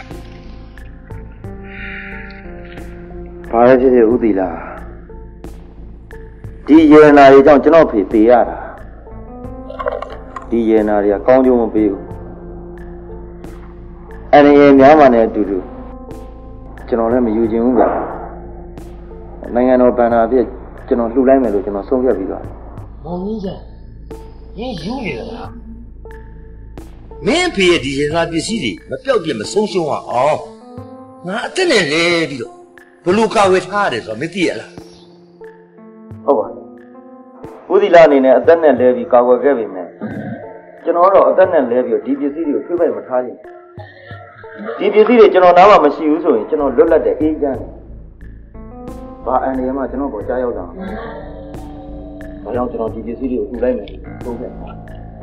ဘာလဲဖြစ်ဖြစ်ဥတီလားဒီရေနာတွေကြောင့်ကျွန်တော်ဖေတည်ရတာဒီရေနာတွေကကောင်းကျိုးမပေးဘူးအဲ့ဒီများမှနဲ့အတူတူကျွန်တော်လည်းမယူချင်ဘူးဗျာနိုင်ငံတော်ဗန္ဒာအဖြစ်ကျွန်တော်လှူလိုက်မယ်လို့ကျွန်တော်ဆုံးဖြတ်ပြီးသွားတယ်။မောင်ကြီးကရင်းယူနေလား။မင်းဖေရဲ့ဒီရေစာပစ္စည်းတွေမပြောက်ပြမဆုံးရှုံးအောင်ငါအသက်နဲ့လဲပြီးတော့ဘလို့ကာဝယ်ထားရတယ်ဆိုတော့မသိရလား။ဟုတ်ပါဘူး။ဦးသီလာအနေနဲ့အသက်နဲ့လဲပြီးကာကွယ်ခဲ့ပြီမယ်။ကျွန်တော်တော့အသက်နဲ့လဲပြီးတော့ဒီပစ္စည်းတွေကိုထွေးပိုက်မထားချင်ဘူး။ဒီပစ္စည်းတွေကျွန်တော်နားမှာမရှိဘူးဆိုရင်ကျွန်တော်လွတ်လပ်တဲ့အေးချမ်းတယ်။ဘာအန်ဒီယမှာကျွန်တော်ပေါ်ကြားရောက်တာ။ဘာကြောင့်ကျွန်တော်ဒီပစ္စည်းတွေကိုထူလိုက်မယ်သုံးခဲ့တာ။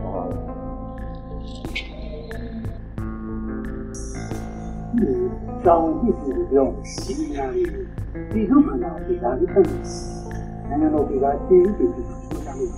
တောင်းကြည့်ပြီးတော့ဒီနေရာလေးဒီလိုမှလာပြီးဒါလေးပုံစံနည်းနည်းတော့ဒီကတေးပြီးပြီးဆိုတာလို့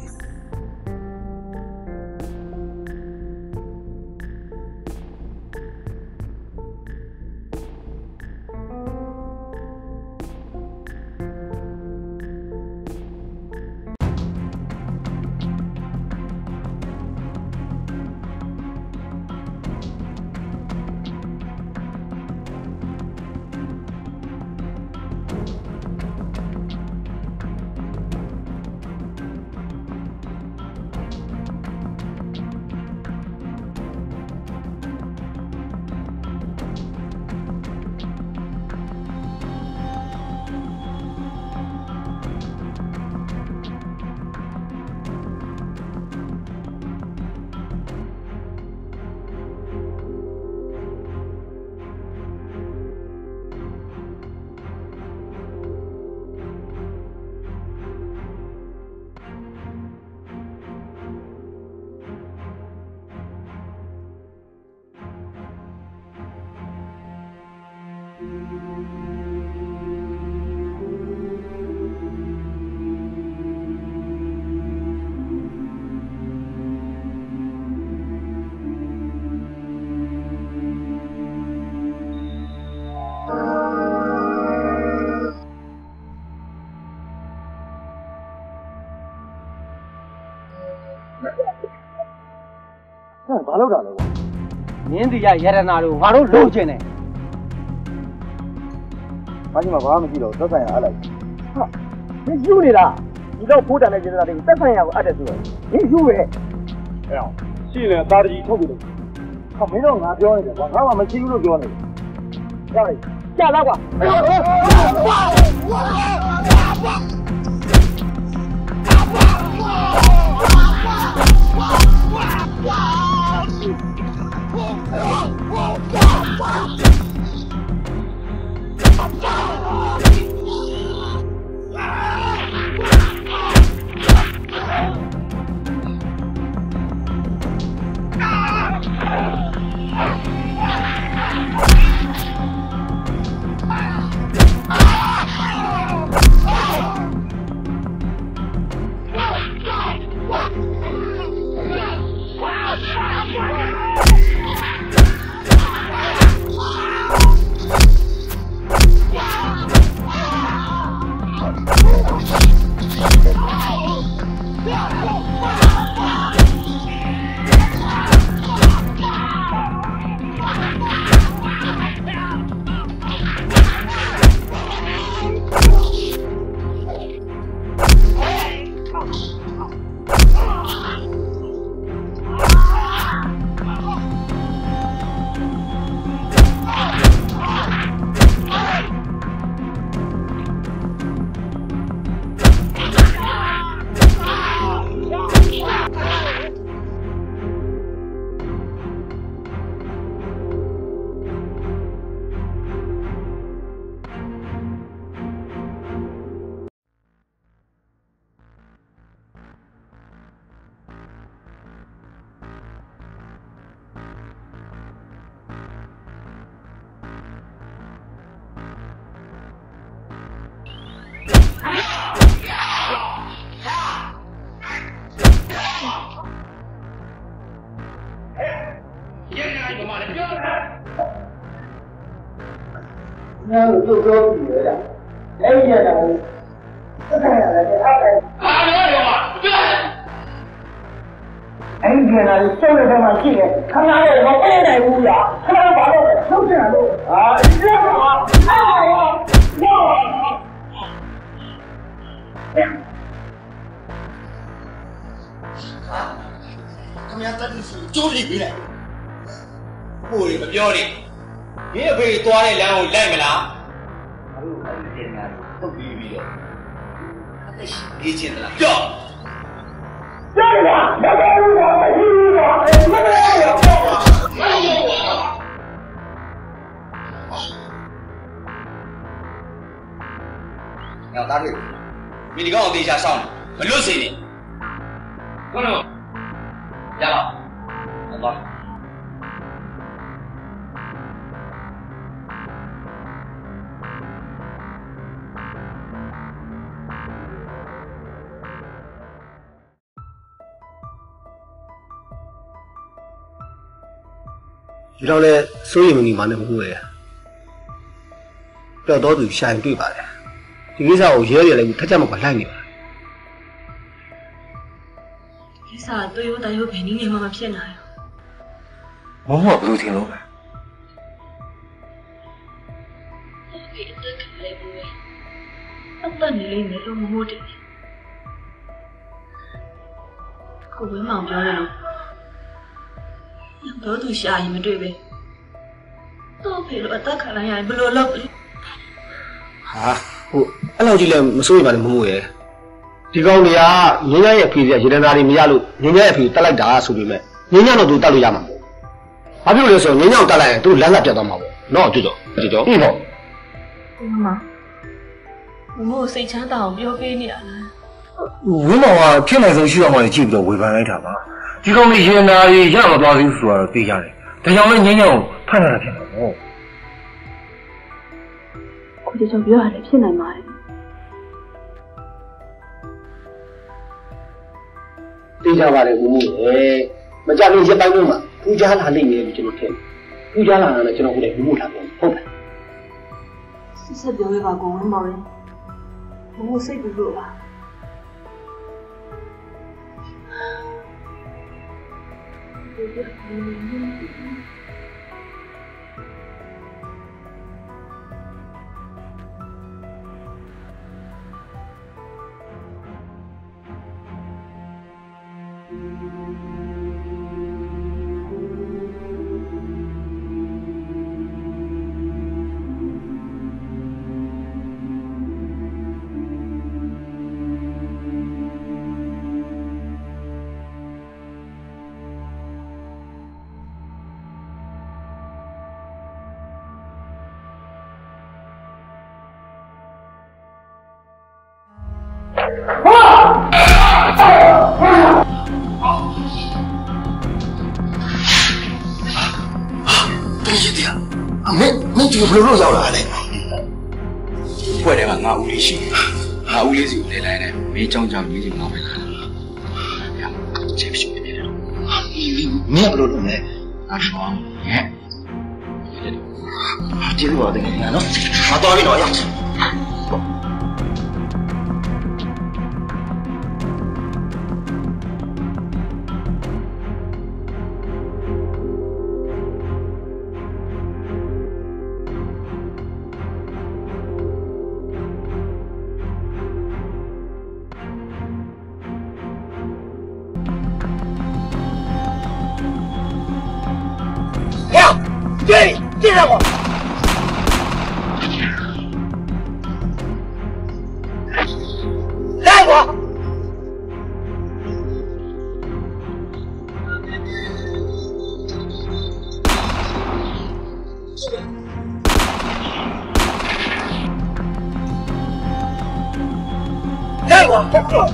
ဘာလို့တာလဲကွာမင်းဒီရရတနာတို့ငါတို့လုံချင်တယ်ဘာကြီးမှဘာမှမရှိတော့သက်ဆိုင်ရာအားလိုက်ဟာမင်းယူနေတာဒီတော့ဖိုးတန်တဲ့ကျေးဇူးတွေကိုသက်ဆိုင်ရာကိုအပ်တယ်ဆိုတော့မင်းယူရဲ့အဲ့အောင်ရှိနေသားကြီးထုတ်ပြီးတော့ဟာမင်းတော့ငါပြောနေတယ်ကွာငါမှမရှိဘူးလို့ပြောနေတယ်ကြောက်လိုက်ကြာတော့ကွာ Yeah! 那我就说女的，哎呀，这看下来这二百。啊，有有啊，对。哎天呐，你收拾他妈气的，他妈的我背来屋呀，他妈把我给收拾了都。啊，让我，让我，让我。哎呀。啊，他们家真是就是回来。不会不ပြော你，你也可以多来两回来没啦？哎呦，哎天呐，都逼逼的，还是没劲的啦。叫，叫你吧，要不要我？哎呦，哎，什么都要我，哎呦我。要打对，你你跟我对下上，我热死你。看到没？加了，好吧。 ဒီတော့လဲစိုးရိမ်နေမှလည်းမဟုတ်ရဲ့ပျောက်တော့သူရှာရင်တွေ့ပါလေဒီကိစ္စကိုရဲရဲလည်းထက်ချက်မကွာလိုက်နေပါကိစ္စကတွေ့ရတဲ့ရုပ်ဘယ်နည်းနဲ့မှမဖြစ်နိုင်ဘူးမဟုတ်ဘူးထင်လို့ပဲဒီအတက်လေးဘူးအတက်နေလေးနဲ့လို့မဟုတ်တယ်ကိုဝင်းမောင်ပြောတယ်လို့တော့သူရှာရင်မတွေ့ပဲတော့ဖေလို့အသက်ခံလိုက်ရင်ဘယ်လိုလုပ်လဲဟာဟိုအဲ့လောက်ကြီးလည်းမစိုးရိမ်ပါနဲ့မမို့ရဲ့ဒီကောင်တွေကငင်းရရဲ့အဖေကရေတန်းသားတွေမရလို့ငင်းရရဲ့အဖေတက်လိုက်တာဆိုပေမဲ့ငင်းရတော့သူတက်လို့ရမှာမဟုတ်ဘာဖြစ်လို့လဲဆိုတော့ငင်းရအောင်တက်လိုက်ရင်သူလမ်းကပြတ်သွားမှာပေါ့နော်ကြွကြောကြွကြောဟုတ်ပေါ့မမမို့စိတ်ချမ်းသာအောင်ပြောပေးနေရလားဝင်းမောင်ကဖြစ်နိုင်ဆုံးရှိအောင်မှကြည့်ပြီးတော့ဝေဖန်လိုက်တာပါဒီကောင်လေးရင်နာရီရမသွားသေးဘူးဆိုတော့သိကြတယ်ဒါကြောင့်လည်းငင်းရအောင်ဖတ်ရတာဖြစ်မှာပေါ့ကိုကြကြောပြောရတယ်ဖြစ်နိုင်ပါတယ်သိကြပါလေဦးမို့ရေမကြလို့ရပိုင်းလုံးမှာပူကြလာလိမ့်မယ်လို့ကျွန်တော်ထင်တယ်ပူကြလာတာလည်းကျွန်တော်ဟုတ်တယ်ဦးမို့ထားတယ်ဟုတ်တယ်စစ်စစ်ပြောရပါကိုဝင်းမောင်ရင်ဘုံစိတ်ပူလို့ပါဘယ်လိုလုပ်ရောက်လာလဲဖွဲ့တယ်ကငါဦးလေးရှိငါဦးလေးစီကိုလဲလိုက်တယ်မင်းကြောင်းကြောင်းကြီးစီငါပဲလာတာဗျာချက်ဖြစ်နေတယ်မင်းကဘယ်လိုလုပ်လဲအရှောင်းဟဲ့ကျေးဇူးပါတကယ်နော်မတော်ပြီတော့ရ对，接上我。带我。带我。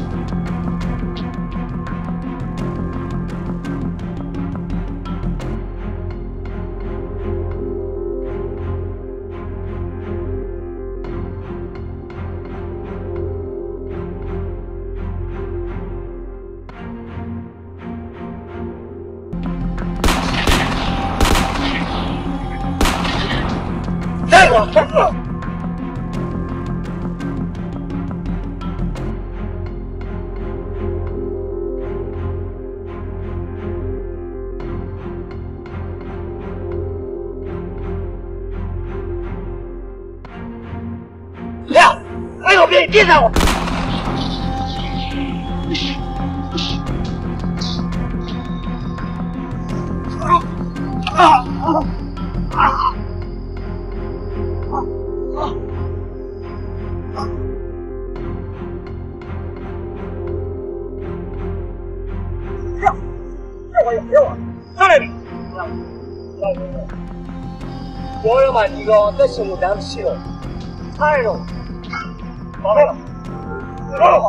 带我！ 我别别上我！啊啊啊！上来！我要把这个在心目当中写了，太了，宝贝了，好。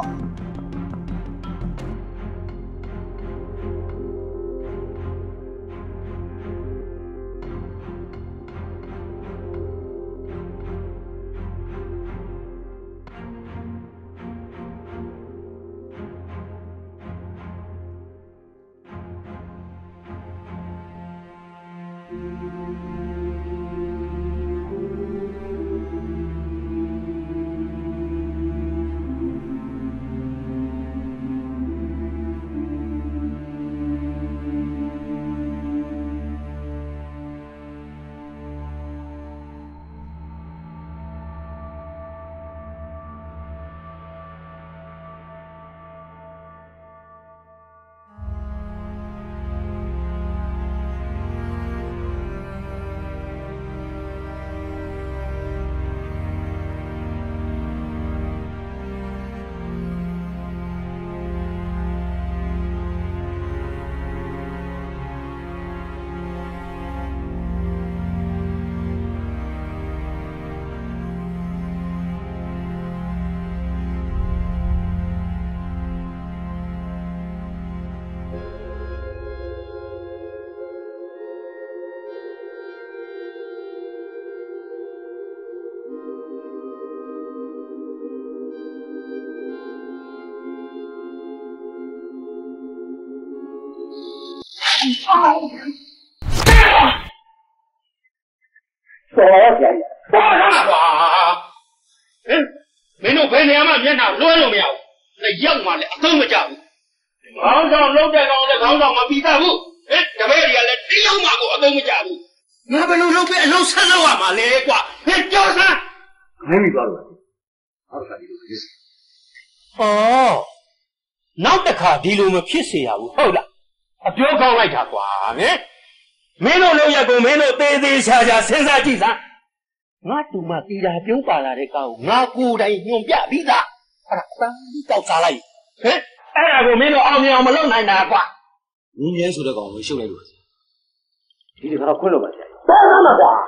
说我天，说啥话？嗯，没弄白天嘛，面上乱了没有？那样嘛嘞，怎么讲？刚上老在刚在刚上嘛比大夫，哎，这边里来这样嘛我怎么讲？俺们弄老白老三了哇嘛来挂，哎，叫啥？ 没没抓住，二三里头意思。 哦，နောက်တစ်ခါဒီလိုမဖြစ်เสียဘူးဟုတ်လားအပြောကောင်းလိုက်တာကွာဟင်မင်းတို့လောက်ရကုန်မင်းတို့သေးသေးချာချာစဉ်းစားကြည့်စမ်းငါတူမတီတာပြုံးပါလာတဲ့ကောင်ငါကိုယ်တိုင်ညွန်ပြပြီးသားအဲ့ဒါအတန်းတောက်စားလိုက်ဟင်အဲ့ဒါကိုမင်းတို့အောင်မြင်အောင်မလုပ်နိုင်တာကွာငင်းငင်းဆိုတဲ့ကောင်ကိုရှုပ်လိုက်လို့ဒီဒီကတော့ခွင့်လို့ပါဗျာဘာမှမကွာ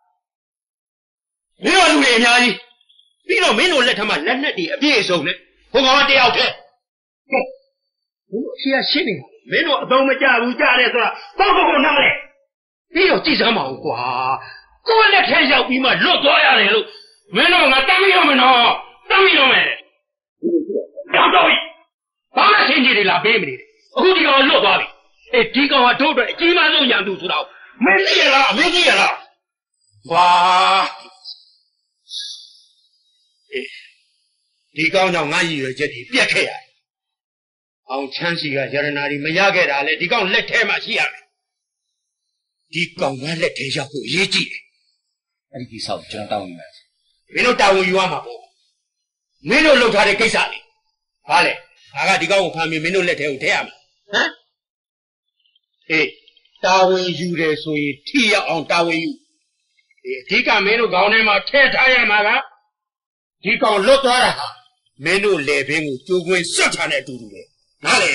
မင်းတို့လူတွေအများကြီးပြီးတော့မင်းတို့လက်ထက်မှာလက်နဲ့တည်းအပြည့်အစုံနဲ့ဟိုကောင်ကတယောက်တည်းဟဲ့မင်းတို့အရှိရရှင်းနေတာမင်းတို့အသုံးမကျဘူးကြားတယ်ဆိုတာတော့ကိုကိုနားမလဲပြီးတော့ကြည့်စမ်းပါဦးကွာကိုယ်လက်ထဲရောက်ပြီးမှလွတ်သွားရတယ်လို့မင်းတို့ငါတမ်းပြီးတော့မနော်တမ်းပြီးတော့မယ်ရောက်တော့ပြီဘာမှရှင်းကြည့်တယ်လားပေးမနေအခုဒီကောင်လွတ်သွားပြီအေးဒီကောင်ကတို့အတွက်အကြီးမားဆုံးရန်သူဆိုတော့မင်းသိရလားမင်းသိရလားကွာအေးဒီကောင်ကြောင့်ငါရည်ရွယ်ချက်ကြီးပြတ်ခဲ့ရတယ်အောင်ချမ်းစီကရတနာဒီမရခဲ့တာလေဒီကောင်လက်ထဲမှာရှိရမယ်ဒီကောင်ကလက်ထဲရောက်ဖို့အရေးကြီးတယ်အဲ့ဒီကိစ္စကိုကျွန်တော်တောင်းနေမယ်မင်းတို့တာဝန်ယူရမှာပေါ့မင်းတို့လုပ်ထားတဲ့ကိစ္စလေဘာလဲငါကဒီကောင်ကိုဖမ်းပြီးမင်းတို့လက်ထဲကိုထည့်ရမှာဟမ်အေးတာဝန်ယူတယ်ဆိုရင်ထိရောက်အောင်တာဝန်ယူဒီအဓိကမင်းတို့ခေါင်းထဲမှာထည့်ထားရမှာကဒီကောင်လွတ်သွားတာဟာမင်းတို့လေဘင်းကိုကြိုးကွင်းစွတ်ထားတဲ့အတူတူပဲနားလေ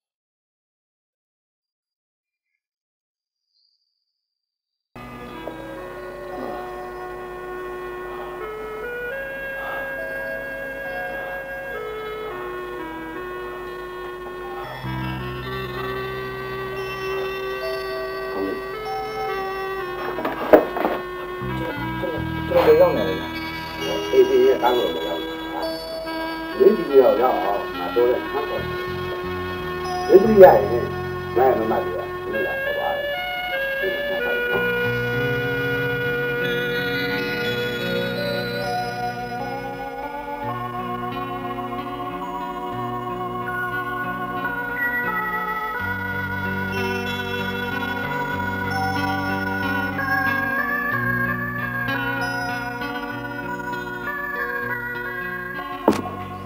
ကျွန်တော်ရောက်နေတယ်အေးအေးရဲ့တန်းလို့ရောက်လင်းကြီးရောရောက်အောင်ငါတို့လည်းမှတ်တော့ဒီပြရရင်နိုင်မမှတ်ရဘူးလားဆိုပါဒီမှာပါနော်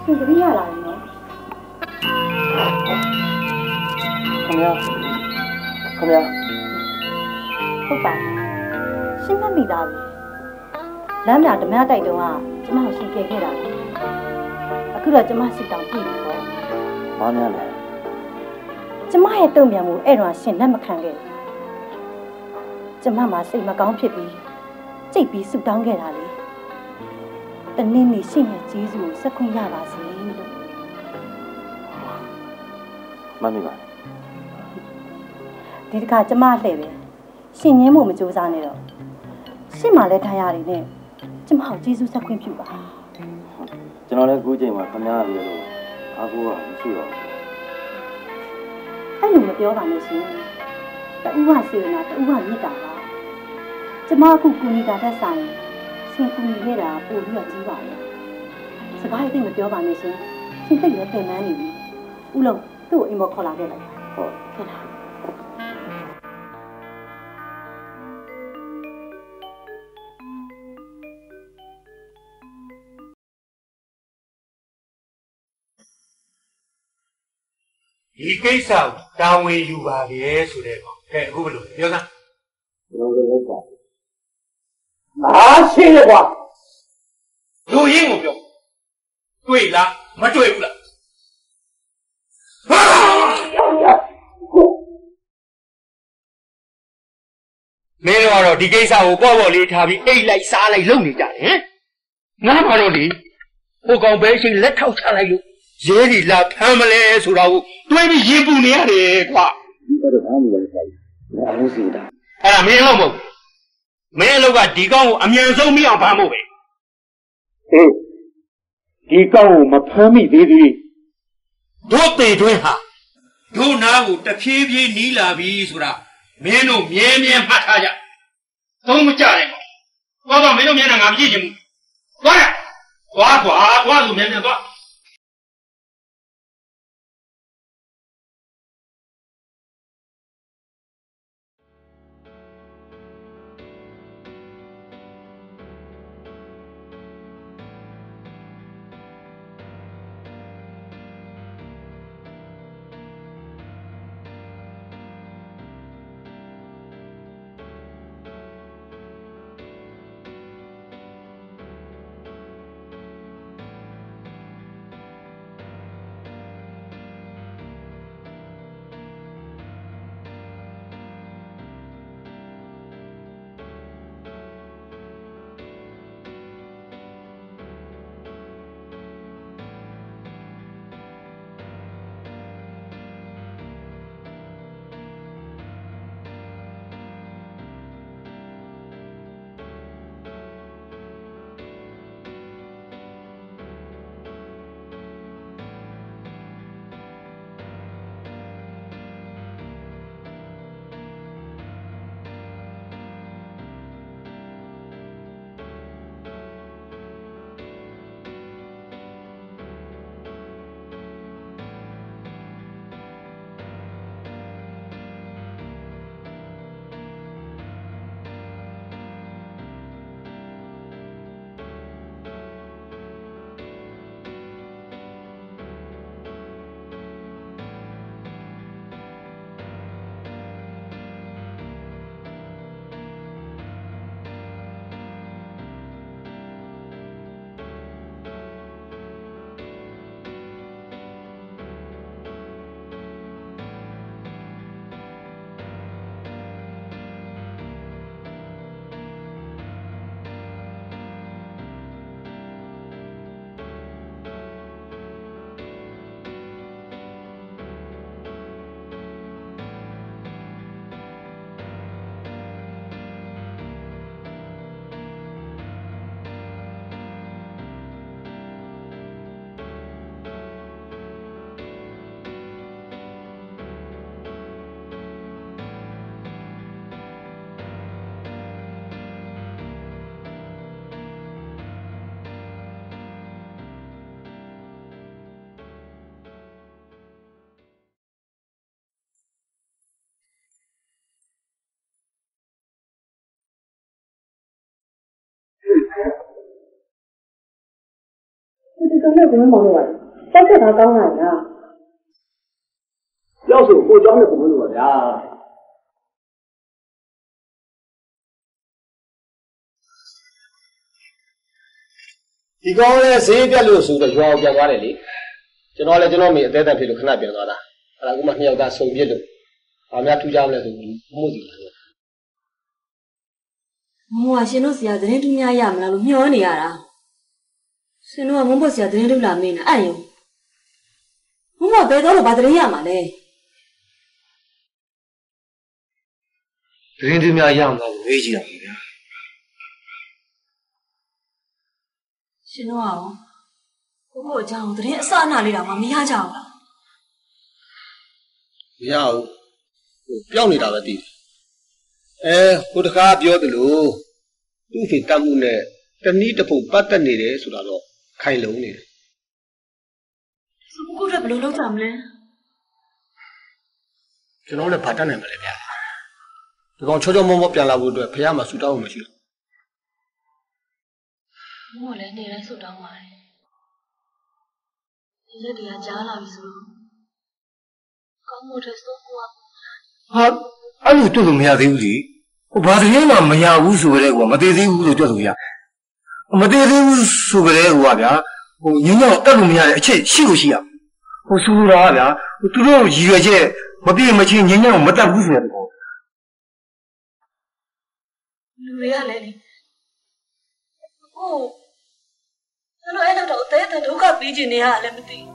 ရှင်တပည့်ရလာပြီနော်ခင်ဗျာခင်ဗျာဟုတ်ပါရှင်းမမိသားပြီလမ်းမြဓမ္မတိုက်တုန်းကကျမကိုရှင်ကယ်ခဲ့တာလေအခုတော့ကျမစစ်တောင်ပြည်ပြီပေါ့ဘာများလဲကျမရဲ့တုံ့ပြန်မှုအဲ့တော့ရှင်လက်မခံခဲ့ဘူးကျမမှာစိတ်မကောင်းဖြစ်ပြီးကြိတ်ပြီးဆူတောင်းခဲ့တာလေတနေ့နေ့ရှင်ရဲ့ကျေးဇူးကိုဆက်ခွင့်ရပါစေလို့မမီပါဒီတစ်ခါကျမလှည့်ပဲရှင်ငင်းမှုမကြိုးစားနဲ့တော့ရှင်မှလည်းထားရတယ်နဲ့ကျမကိုကျေးဇူးဆက်ခွင့်ပြုပါကျွန်တော်လည်းအခုချိန်မှာခင်ဗျားရေလို့အားကိုးကမရှိတော့ဘူးအဲ့လိုမပြောပါနဲ့ရှင်တူဝစေနာတူဝမြစ်တာပါကျမအခုကူညီတာတက်ဆိုင်ရှင်ကူညီခဲ့တာပို့ပြီးတော့ကြီးပါလေစကားအသိမပြောပါနဲ့ရှင်ရှင်သိလည်းပြန်နှမ်းနေပြီဦးလုံးသူ့ကိုအိမ်မခေါ်လာခဲ့လိုက်ဟုတ်ခဲ့လားဒီကိစ္စကိုတာဝန်ယူပါလေဆိုတဲ့ကောင်ကဲအခုဘယ်လိုလဲပြောစမ်းကျွန်တော်လည်းဟုတ်ပါအားရှင်းရကွာလူရင်းကိုပြောတွေ့လားမတွေ့ဘူးလားမင်းတို့ကတော့ဒီကိစ္စကိုပေါ့ပေါ့လေးထားပြီးအိတ်လိုက်စားလိုက်လုပ်နေကြတယ်ဟမ်ငါမှတော့လေဟိုကောင်ပဲရှိလက်ထောက်ချလိုက်လို့ရဲဒီလာဖမ်းမလဲဆိုတာကိုတွေးပြီးရင်ပူနေရတယ်ကွာဒီကတော့ဘာမှမလုပ်ဘူး။အမှုစီတာအဲ့ဒါမင်းလို့မဟုတ်မင်းအလုပ်ကဒီကောင်ကိုအမြန်ဆုံးမိအောင်ဖမ်းဖို့ပဲ။အေးဒီကောင်ကိုမဖမ်းမိသေးသေးတို့တေတွင်းဟာတို့နားကိုတဖြည်းဖြည်းနီးလာပြီဆိုတာမင်းတို့မြဲမြဲမှတ်ထားကြသုံးမကြတယ်ကွာသွားတော့မင်းတို့မျက်နှာငါမကြည့်ချင်ဘူးသွားရသွားကွာသွားဆိုမြဲမြဲသွားဒီကောင်နဲ့ဘယ်မှမလုပ်ရဘူးတက်ချက်သားကောင်းလာလားရောက်ဆိုကိုကြောင်းနဲ့ဘယ်လိုလုပ်ရဗျာဒီကောင်လည်းဈေးပြက်လို့ဆိုတော့ရွာအောင်ပြန်သွားတယ်လေကျွန်တော်လည်းကျွန်တော်မိအသေးသက်ဖြစ်လို့ခဏပြန်သွားတာအဲ့ဒါကမှနှစ်ယောက်သားဆုံပြစ်လို့ဘာများထူးခြားမလဲဆိုပြီးမှုစီလာတယ်မိုးကရှင်တို့ဆရာသတင်းထူးများရမလားလို့မျှောနေရတာရှင်တို့ကမုန်းဖို့ဆရာသတင်းထူးလာမင်းနဲ့အဲ့ယုံမုန်းကဘယ်တော့လို့ဘာသတင်းရမှာလဲသတင်းထူးများရအောင်လို့မေးကြည့်တာပါဗျာရှင်တို့ကရောကိုကိုအကြောင်းသတင်းအစအနလေးတော့မရကြဘူးလားမရဘူးဟိုပြောင်းနေတာပဲတည်အဲဟိုတခါပြောသလိုသူ့ဖေတတ်မှုနဲ့တနည်းတစ်ပုံပတ်သက်နေတယ်ဆိုတာတော့ခိုင်လုံနေတယ်ဆိုကိုကိုကဘယ်လိုလုပ်ကြမလဲကျွန်တော်လည်းဗာတတ်နိုင်မလဲဗျာဒီကောင်ချောချောမောမောပြန်လာဖို့အတွက်ဖះမှာဆူတောင်းမှမရှိဘူးမို့လည်းနေတိုင်းဆူတောင်းပါတယ်ဒီလက်တွေကကြားလာပြီဆိုတော့ကောင်းမို့တဲ့ဆုံးဖို့ဟာအဲ့လိုတွေ့လို့မရသေးဘူးလေဟိုဘာသတင်းမှမရဘူးဆိုကြတဲ့ကွာမသေးသေးဘူးလို့တွေ့လို့ရမသေးသေးဘူးဆိုကြတဲ့ကွာဗျာဟိုညညောက်တက်လို့မရတဲ့အချက်ရှိလို့ရှိရဟိုဆူတာဗျာသူတို့ရည်ရွယ်ချက်မပြည့်မချင်းညညောက်မတက်ဘူးဆိုတဲ့ကောလူတွေကလည်းလေဟိုကျွန်တော်အဲ့တော့တဲတဲ့ဒုက္ခပြီးချင်နေရလည်းမသိ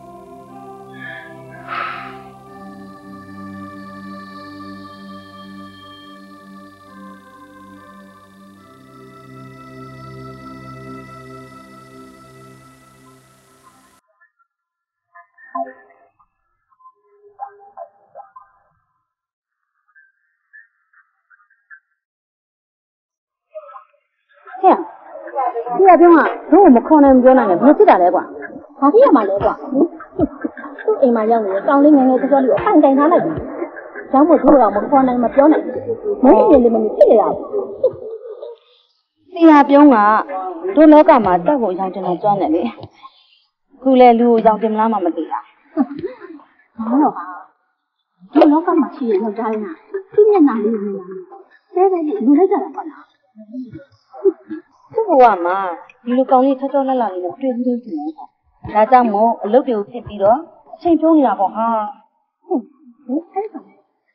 ဒီအပြောင်းကတို့မခေါ်နိုင်မပြောနိုင်နဲ့ဘယ်ဖြစ်တာလဲကွာဘာဖြစ်ရမှာလဲကွာသူ့အိမ်မှာရောက်နေတဲ့တောင်လေးငယ်ငယ်ကြောကြောလေးကိုအပိုင်တိုင်ထားလိုက်ပြီကျောင်းမို့တို့တော့မခေါ်နိုင်မပြောနိုင်မင်းမြင်လေးမမြင်ဖြစ်နေရဘူးဒီအပြောင်းကတို့လောကမှာတက်ဖို့အကြောင်းတင်နေကြတယ်လေခုလဲလူကိုအကြောင်းတင်မလားမှမသိတာဘာလို့ဟာတို့လောကမှာရှိရရောက်ကြရင်သူ့မျက်နှာလေးကိုမြင်လာတယ်တဲ့တဲ့လူလိုက်ကြတာပေါ့လားသူ့ဘဝမှာဒီလိုကောင်းလေးထောက်ထောက်လှလှလေးနဲ့တွေ့ပြီးတော့ပြင်နေတာဒါကြောင့်မို့အလုပ်တွေကိုဖြစ်ပြီးတော့အချိန်ဖြုံးနေတာပေါ့ဟာဟုတ်အဲ့ဒါ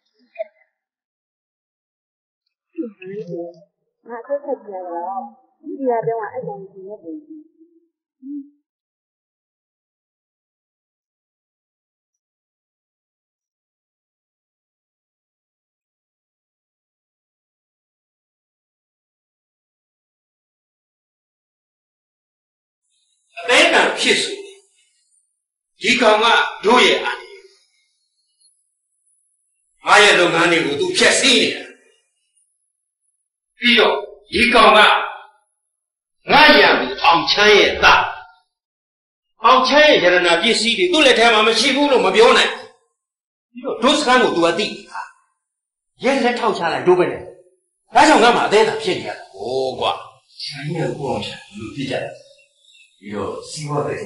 ငါခက်ခက်ကြရတော့ဒီရပြောင်းအဲ့ကောင်ကြီးနဲ့ပုံကြီးအသေးကံဖြစ်ဆိုဒီကောင်ကတို့ရဲ့အားငါရဲ့လုပ်ငန်းတွေကိုသူဖျက်ဆီးနေတာပြီးတော့ဒီကောင်ကငါရံသူအောင်ချမ်းရဲ့သားအောင်ချမ်းရဲ့ရတနာပစ္စည်းတွေသူ့လက်ထဲမှာမရှိဘူးလို့မပြောနိုင်ပြီးတော့ဒုစခန်းကိုသူကသိနေတာရဲလက်ထောက်ချလိုက်တို့ပဲနဲ့ဒါကြောင့်ငါမှအသေးကဖြစ်နေရတာဟိုးကွာချမ်းရဲ့ကိုအောင်ချမ်းလူပြစ်ကြတယ်ပြီးတော့စီးပွားရေး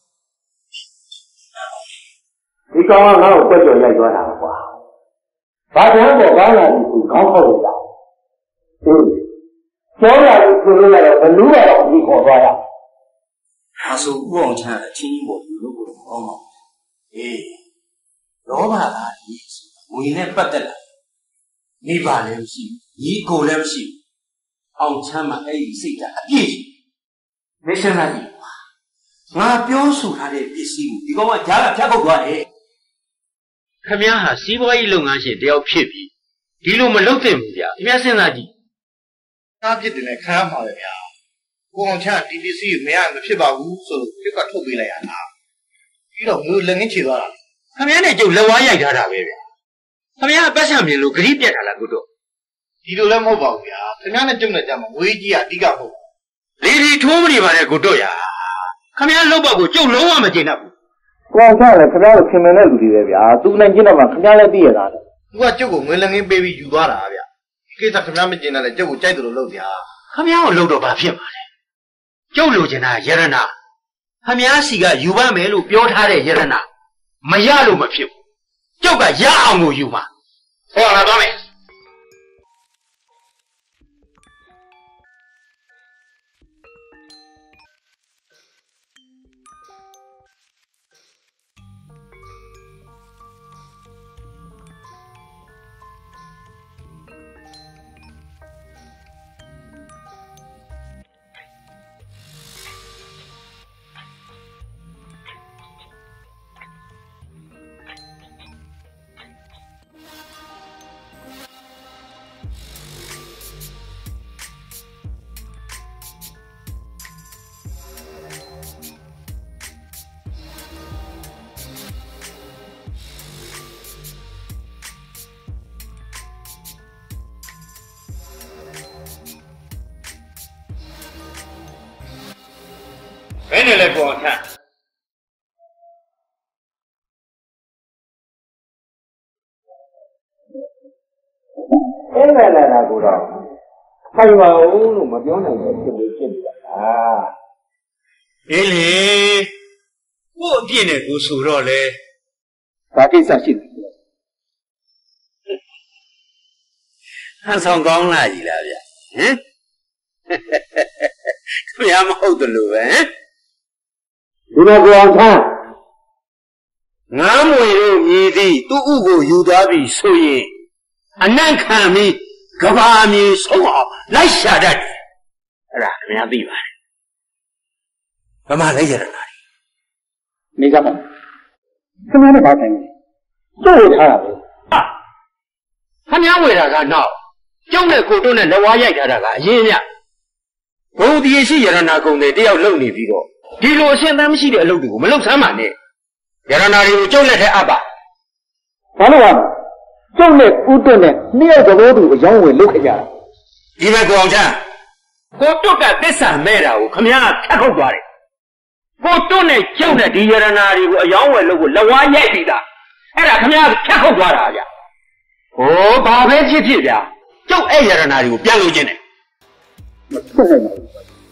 ဒီကောင်ကငါ့ကိုကွက်ကြော်ရိုက်သွားတာကွာဘာတန်းပေါ်ကောင်းလာပြီသူခေါင်းခေါက်နေတာဟင်းကျောင်းလာလို့ပြောလို့ရတော့ဘလူးကတော့ဒီခေါ်သွားရအဲဆိုဥအောင်ချမ်းအချင်းကြီးပေါ်လို့ကိုတော့ကောင်းတော့အေးလောဘကဒီငွေနဲ့ပတ်သက်လာမိဘလည်းမရှိဘူးညီကိုလည်းမရှိဘူးအောင်ချမ်းမှာအဲ့ဒီစိတ်ဓာတ်အပြည့်မရှင်းလိုက်ဘူးငါပြောဆိုထားတဲ့ပစ္စည်းကိုဒီကောင်ကကြားကဖြတ်ခုတ်သွားတယ်ခမည်းဟာစီးပွားရေးလုပ်ငန်းရှင်တယောက်ဖြစ်ပြီးဒီလိုမလုပ်သင့်ဘူးဗျာခမည်းစဉ်းစားကြည့်တားဖြစ်တယ်လည်းခံရမှာပဲဗျာကိုအောင်ချမ်းဒီပစ္စည်းကိုမရမဖြစ်ပါဘူးဆိုလို့ပြက်ကထုတ်ပေးလိုက်ရတာပြီးတော့ငွေလက်ငင်းချေသွားတာခမည်းနဲ့ကျုပ်လက်ဝါးရိုက်ထားတာပဲဗျာခမည်းကပတ်စံမြင်လို့ဂရိပြက်ထားလားကိုတော့ဒီလိုလည်းမဟုတ်ပါဘူးဗျာခမည်းနဲ့ကျုပ်နဲ့ကြမှာငွေကြီးကအဓိကဟုတ်လေဒီထိုးမနေပါနဲ့ကိုတော့ရာခမည်းလောက်ပေါ့ကိုကျုပ်လုံးဝမကျေနပ်ဘူးကိုအောင်ချမ်းလည်းခမည်းကိုခင်မင်တဲ့လူတွေပဲဗျာသူနိုင်ကျင့်တော့မှခမည်းလည်းသိရတာလေသူကကျုပ်ကိုငွေလက်ငင်းပေးပြီးယူသွားတာဗျာဒီကိစ္စခမည်းမကျင်တဲ့ကျုပ်ကိုကြိုက်တယ်လို့လုပ်ဗျာခမည်းကိုလှုပ်တော့ဘာဖြစ်မှာလဲကျုပ်လိုချင်တာရတနာခများစီကယူပါမယ်လို့ပြောထားတဲ့ယရနာမရလို့မဖြစ်ဘူးကျုပ်ကရအောင်လို့ယူမှာဟောလာသွားမယ်ဘယ်နဲ့လဲကိုအောင်ထအဲ့မဲ့လာတာကိုတော့ခိုင်ပါဦးလို့မပြောနိုင်ဘူးဖြစ်လို့ဖြစ်နေတာအေးလေကို့အပြည့်နဲ့ကိုဆိုတော့လေဘာကိစ္စရှိတယ်ဟန်ဆောင်ကောင်းလာကြီးလားဗျဟမ်သူရမဟုတ်တယ်လို့ပဲဒီမှာကိုအောင်ထငားမွေတို့မြည်သည်သူ့ဥကိုယူသွားပြီဆိုရင်အနံ့ခံပြီးကဘာမြေဆုံးအောင်လိုက်ရှာတတ်တယ်အဲ့ဒါခင်ဗျားသိပါတယ်ဘာမှလိုက်ရတာလားနေကြပါခင်ဗျားနဲ့ဘာဆိုင်လဲကျုပ်ဝေထားတာပဲဟာခင်ဗျားဝေတာကနောက်ကျုပ်နဲ့ကိုတို့နဲ့လက်ဝါးရိုက်ထားတာကအရင်ညဘုံဒီရှိရတနာကုံတွေတယောက်လုံနေပြီးတော့ဒီလိုအရှင်းသမ်းမရှိတဲ့အလုပ်တွေကိုမလုပ်ဆမ်းပါနဲ့ရတနာတွေကိုကျုပ်လက်ထဲအပ်ပါဘာလို့လဲကျုပ်နဲ့ဦးတွတ်နဲ့နှစ်ယောက်သဘောတူအယောင်းဝင်လုပ်ခဲ့ကြတာဒီဘက်ကောင်ချမ်းကိုတွတ်ကသစ္စာမဲ့တာကိုခမည်းကဖြတ်ခုတ်သွားတယ်ကိုတွတ်နဲ့ကျုပ်နဲ့ဒီရတနာတွေကိုအယောင်းဝင်လုပ်ကိုလက်ဝါးရိုက်ပြီးတာအဲ့ဒါခမည်းကဖြတ်ခုတ်သွားတာဗျဟိုဘာပဲဖြစ်ဖြစ်ဗျာကျုပ်အဲ့ရတနာတွေကိုပြန်လို့ခြင်းတယ်မဖြစ်နိုင်ပါဘူး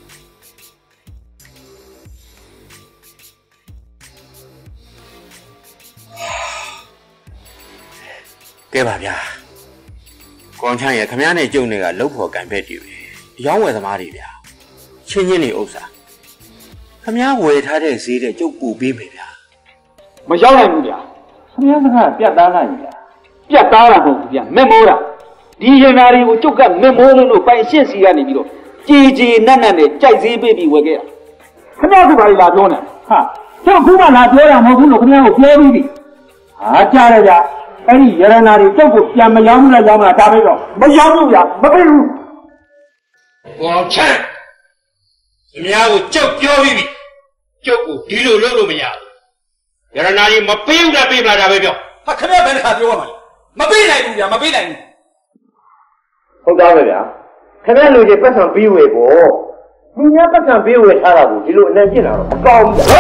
ကဲပါဗျာကွန်ချမ်းရခမည်းနဲ့ကျုံတွေကလှုပ်ဖို့ကံဖက်တွေပဲအယောင်းဝယ်သမားတွေဗျာချင်းချင်းနေဥစ္စာခမည်းဝယ်ထားတဲ့ဈေးတဲ့ကျုပ်ပူပေးမယ်ဗျာမရောက်နိုင်ဘူးဗျာခမည်းစကားပြတ်သားလိုက်ဗျာပြတ်သားတာမဟုတ်ဘူးဗျာမက်မိုးတာဒီရင်နာတွေကိုကျုပ်ကမက်မိုးလို့ပိုင်ရှင်းစီကနေပြီးတော့ကြည်ကြည်နက်နက်နဲ့ကြိုက်ဈေးပေးပြီးဝယ်ခဲ့တာခမည်းကဘာလာပြောနေဟာကျုပ်ခုမှလာပြောတာမဟုတ်ဘူးလို့ခမည်းကိုပြောပြီးပြီဟာကြားရကြအဲ့ဒီရတနာတွေကျုပ်ကိုပြန်မရောင်းဘူးလားရောင်းမလားဒါပဲတော့မရောင်းဘူးဗျာမပေးဘူးဘောချမ်းအများကိုကျုပ်ပြောပြီးပြီကျုပ်ကိုဒီလိုလုပ်လို့မရဘူးရတနာတွေမပေးဘူးလားပေးမလားဒါပဲပြောဟာခင်ဗျားဘယ်တစ်ခါပြောရမှာလဲမပေးနိုင်ဘူးဗျာမပေးနိုင်ဘူးဟုတ်သားပဲဗျာခင်ဗျားလူကြီးပတ်စံပြီးဝေပေါ့သူများပတ်စံပြီးဝေထားတာကိုဒီလိုအနဲ့ပြစ်လာတော့အကောင်းဗျာ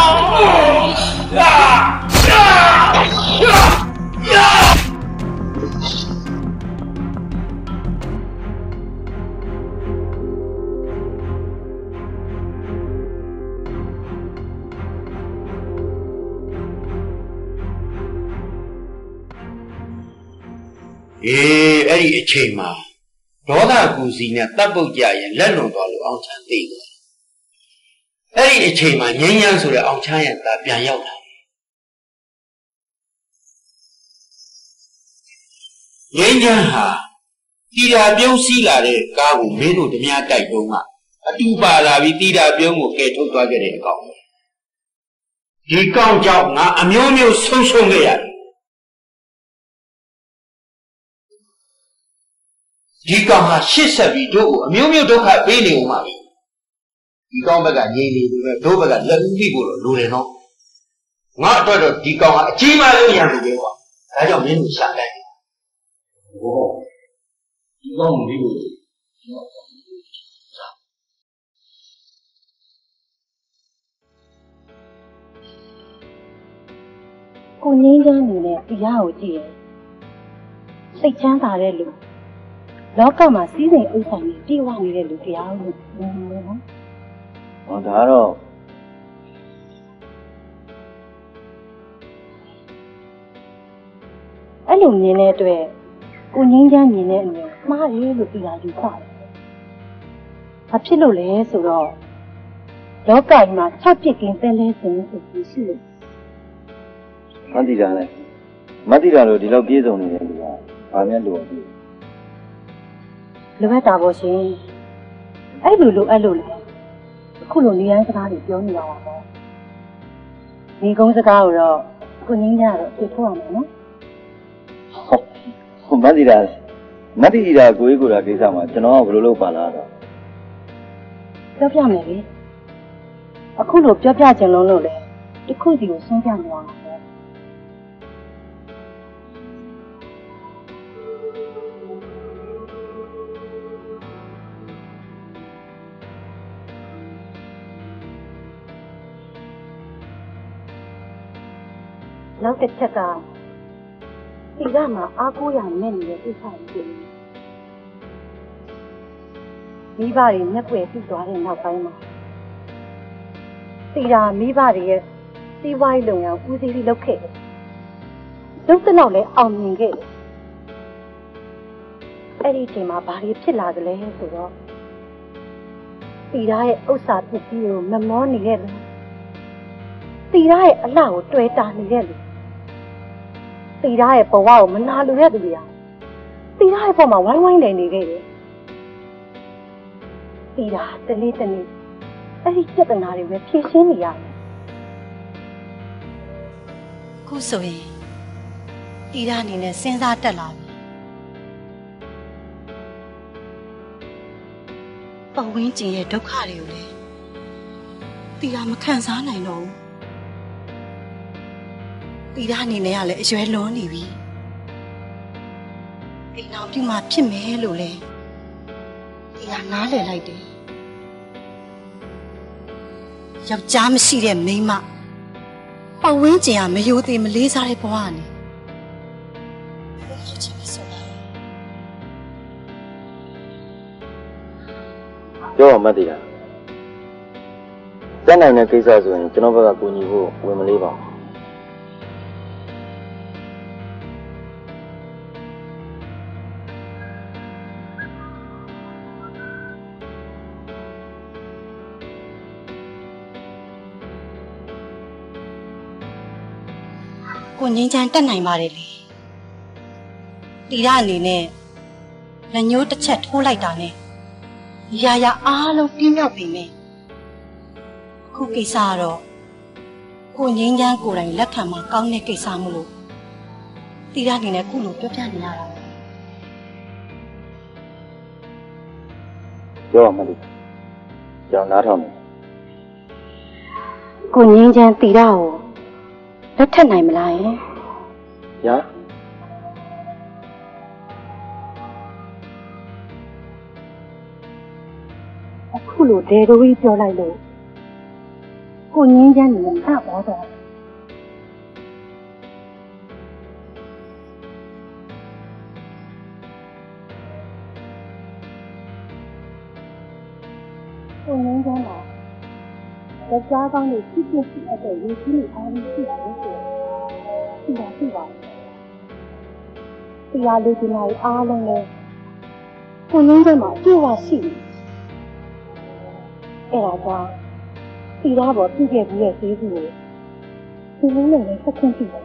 အေးအဲ့ဒီအချိန်မှာဒေါသကူစီနဲ့တပ်ပုတ်ကြရင်လက်လွန်သွားလို့အောင်ချမ်းသိတယ်အဲ့ဒီအချိန်မှာငြိမ်းချမ်းဆိုတဲ့အောင်ချမ်းရဲ့သားပြန်ရောက်လာတယ်ငြိမ်းချမ်းဟာတီတာပြုံးစီးလာတဲ့ကားကိုမင်းတို့ဓမြတိုက်တုံးကအတူပါလာပြီးတီတာပြုံးကိုကဲထုတ်သွားခဲ့တဲ့အကောင်ဒီကောင်ကြောင့်ငါအမျိုးမျိုးဆုံးရှုံးခဲ့ရတယ်ဒီကောင်ဟာရှစ်ဆက်ပြီးတို့ကိုအမျိုးမျိုးဒုက္ခပေးနေဦးမှာပဲဒီကောင်ဘက်ကငြိမ်နေပြီပဲတို့ဘက်ကလက်ဦးပြီးဖို့တော့လိုတယ်နော်ငါအတွက်တော့ဒီကောင်ကအကြီးမားဆုံးရံလို့ပဲကွာဒါကြောင့်မင်းတို့ရှာလိုက်တယ်ဟောဒီကောင်ကိုပြီးဖို့ကိုငင်းချမ်းနေတဲ့တရားကိုကြည့်ရင်စိတ်ချမ်းသာတဲ့လူလောကမှာစီးစိမ်ဥစ္စာနဲ့တည်ဝနေတဲ့လူတရားကိုနော်ဟောဒါတော့လိုမြင်တဲ့အတွက်ကိုငင်းချမ်းမြင်တဲ့အမြင်မှားတယ်လို့ပြောယူပါတယ်။ဘာဖြစ်လို့လဲဆိုတော့လောကကြီးမှာ၆ပြစ်ကင်းပဲလဲစင်ဆိုပြီးရှိတယ်။မတိတာလေမတိတာလို့ဒီလောက်ပြေးစုံနေတဲ့လူကဘာများလို့လဲ။လိုအပ်တာပေါ့ရှင်။အဲ့လိုလိုအပ်လို့လေအခုလိုနေရန်စကားတွေပြောနေရတာပေါ့။ဒီကုန်းစကားကိုတော့ကိုငင်းချမ်းကတော့ပြေထုတ်ရမယ်နော်။ဟုတ်မတိတာမတိတာကိုကြီးကိုယ်တာကိစ္စမှာကျွန်တော်ကဘယ်လိုလုပ်ပါလားတော့ပြောပြမယ်လေအခုလိုပြောပြခြင်းလုံးလို့လေတခုစီကိုဆုံးပြနေရမှာပဲနောက်တစ်ချက်ကဒီကမှာအားကိုးရနဲ့နေတဲ့ကိစ္စတွေမိဘတွေမျက်ွယ်ပြုတ်သွားတဲ့နောက်ပိုင်းမှာစီရာမိဘတွေရဲ့စီးပွားရေးလုပ်ငန်းဦးစီးပြီးလုပ်ခဲ့တယ်။လုပ်တဲ့နောက်လည်းအောင်မြင်ခဲ့တယ်။အဲ့ဒီအချိန်မှာဘာတွေဖြစ်လာကြလဲဆိုတော့စီရာရဲ့ဥစ္စာပစ္စည်းကိုမမောနေတဲ့လူစီရာရဲ့အလှကိုတွေ့တာနေတဲ့လူစီရာရဲ့ဘဝကိုမနာလိုတဲ့သူတွေကစီရာရဲ့ဘဝမှာဝိုင်းဝိုင်းနေနေခဲ့တယ်။စီရာတနေ့တနေ့အဲ့ဒီပြဿနာတွေပဲဖြေရှင်းနေရတယ်ခုဆိုရင်တီရာအနေနဲ့စဉ်းစားတက်လာပြီပတ်ဝန်းကျင်ရဲ့ဒုက္ခတွေကိုလေတီရာမခံစားနိုင်တော့ဘူးတီရာအနေနဲ့ကလည်းအရွယ်လွန်နေပြီအိမ်အောင်ပြုမှဖြစ်မယ်လို့လေတီရာနားလည်လိုက်တယ်ယောက်ျားမရှိတဲ့မိန်းမပတ်ဝန်းကျင်ကမယိုသေးမလေးစားတဲ့ဘဝကနေပြောမှမသိတာတက်နိုင်တဲ့ကိစ္စဆိုရင်ကျွန်တော်ဘက်ကကူညီဖို့ဝင်မလေးပါကိုငင်းချမ်းတက်နိုင်ပါတယ်လေတီရအနေနဲ့လက်ညှိုးတစ်ချက်ထိုးလိုက်တာနဲ့ရာရာအားလုံးပြင်းမြောက်ပြီမယ်အခုကိစ္စကတော့ကိုငင်းချမ်းကိုယ်တိုင်လက်ခံမှာကောင်းတဲ့ကိစ္စမလို့တီရအနေနဲ့ခုလိုပြောပြနေရတာပြောမှလို့ကြောင်နားထောင်မယ်ကိုငင်းချမ်းတီရကိုလက်ထက်နိုင်မလားယင်ညာအခုလိုဒေတိုးကြီးပြောလိုက်လို့ကိုငင်းချမ်းနေမှာပေါ့တော့ကိုငင်းချမ်းလားယောက်ျားကောင်းတွေဖြစ်ဖြစ်ဖြစ်အပ်တဲ့ရေကြီးနေအားကြီးရှိတယ်ဆိုသိတာသိပါဘူးတရားလေးဒီမှာအားလုံးလဲကိုငင်းချမ်းမှာအပြည့်အဝရှိတယ်အဲ့ဒါကြောင့်တီရာပေါ်ပြည့်ခဲ့ပြီးရဲ့သေးစုကိုသူ့လုံးနဲ့ဆက်ခွင့်ပြုတယ်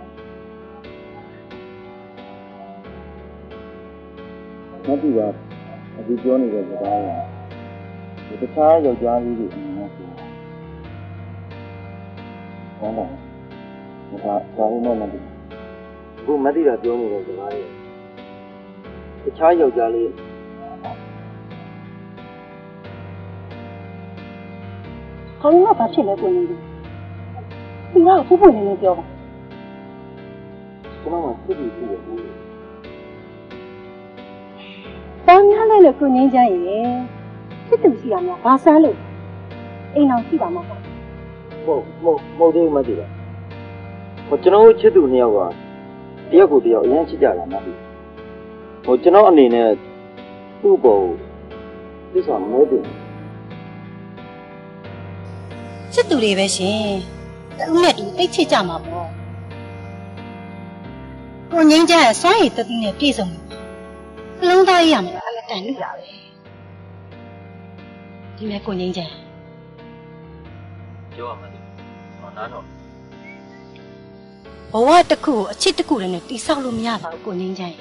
မသိပါအခုပြောနေတဲ့စကားကတခြားယောက်ျားလေးတွေအနေနဲ့ဆိုဘာလဲဒါဒါလေးနဲ့မသိဘူးမသိတာပြောနေတဲ့စကားတွေတခြားယောက်ျားလေးခေါင်းကဘာဖြစ်လဲကိုနေဒီကဖူးဖွင့်နေနေပြောပါကျွန်တော်ကစစ်ပြီးပြီးတယ်။ဘာများလဲလို့ကိုငင်းချမ်းရဲ့စစ်တူရှိရမှာဘာဆန်းလို့အိမ်အောင်ရှိပါမှာပေါ့။ဟုတ်ဟုတ်ဟုတ်တယ်မသိဘူး။ဟိုကျွန်တော်ချစ်သူနှစ်ယောက်ကတယောက်ကိုတယောက်အရင်ချစ်ကြတာမသိဘူး။ဟိုကျွန်တော်အနေနဲ့သူ့ပေါ်သိစွာမွေးတယ်စစ်သူတွေပဲရှင်တူနဲ့တူတိတ်ချစ်ကြမှာပေါ့ကိုငင်းချမ်းစွမ်းရည်တတိနဲ့ပြည့်စုံတယ်အလုံးသားရမှာအမတန်လူတာပဲဒီမဲ့ကိုငင်းချမ်းပြောရမှာဟောနားတော့ဘဝတစ်ခုကိုအချစ်တစ်ခုတည်းနဲ့တိဆောက်လို့မရပါဘူးကိုငင်းချမ်း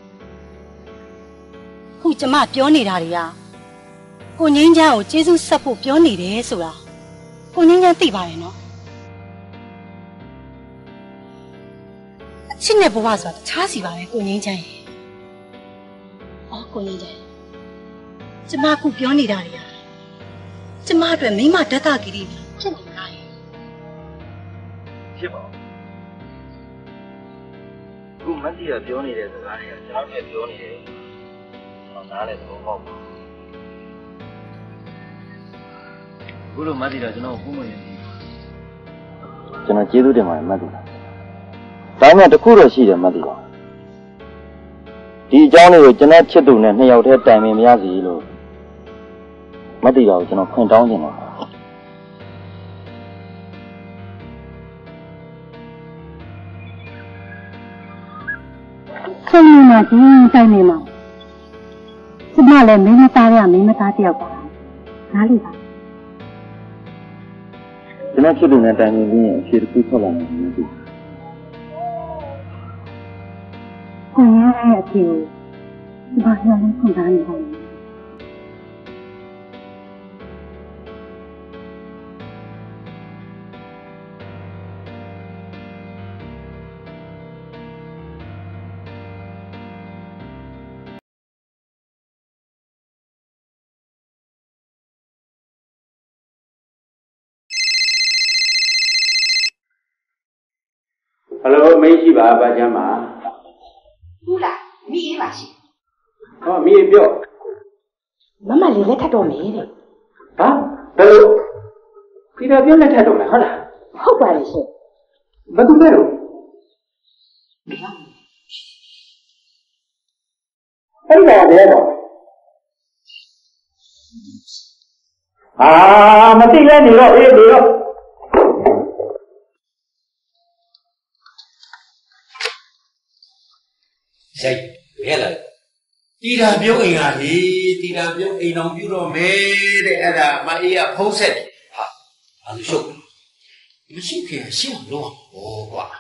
ခုကျမပြောနေတာတွေကကိုငင်းချမ်းကိုကျေးဇူးဆက်ဖို့ပြောနေတယ်ဆိုတာကိုငင်းချမ်းသိပါတယ်နော်အချစ်နဲ့ဘဝဆိုတာတခြားစီပါပဲကိုငင်းချမ်းရေအော်ကိုငင်းချမ်းကျမခုပြောနေတာတွေကကျမအတွက်မိမဓာတ်တဂီရီဖြစ်နေလားဖြစ်ပါဘူးခုမတိရပြောနေတဲ့စကားတွေကကျွန်တော်လည်းပြောနေတယ်ဟောနားလည်းတော့ပေါ့ခုလိုမတိတော့ကျွန်တော်ကိုမရင်ကျွန်တော်ကျေးဇူးတင်ပါတယ်မတ်တူဒါပေမဲ့တခုတော့ရှိတယ်မတ်တူဒီအကြောင်းလေးကိုကျွန်တော်ချစ်သူနဲ့နှစ်ယောက်တည်းတိုင်ပင်မရစီလို့မတ်တီတော်ကိုကျွန်တော်ခွင့်တောင်းနေတယ်ခွင့်နေမှာဒီဆိုင်နေမှာကျမလည်းမင်းမသားရမင်းမသားတယောက်ပါနားလိပါကျွန်တော်ချစ်သူနဲ့တိုင်ပင်ပြီးရင်အဖြေတစ်ခုထွက်လာမယ်မတ်တီကိုရရဲ့အဖြေဘာလို့လဲခွင့်တောင်းနေတယ်ဟယ်လိုမင်းရှိပါဘာချမ်းပါဟုတ်လားမိအေးပါရှိဟောမိအေးပြောမမလေးလက်ထပ်တော့မယ်တဲ့ဟာဘယ်လိုဒီတော့ပြောလက်ထပ်တော့မယ်ဟုတ်လားဟုတ်ပါလေရှင်ဘာတူလဲတော့အဲ့ဒါလေတော့အာမသိလဲနေတော့အေးနေတော့ရိုက်ရဲလာတီတာပြုတ်အိမ်ကလေတီတာပြုတ်အိမ်အောင်ပြုတော့မယ်တဲ့အဲ့ဒါမအေးကဖုံးဆက်တယ်ဟာအဲ့လိုရှုပ်မရှိခင်ရှင်းလို့ဟောကွာ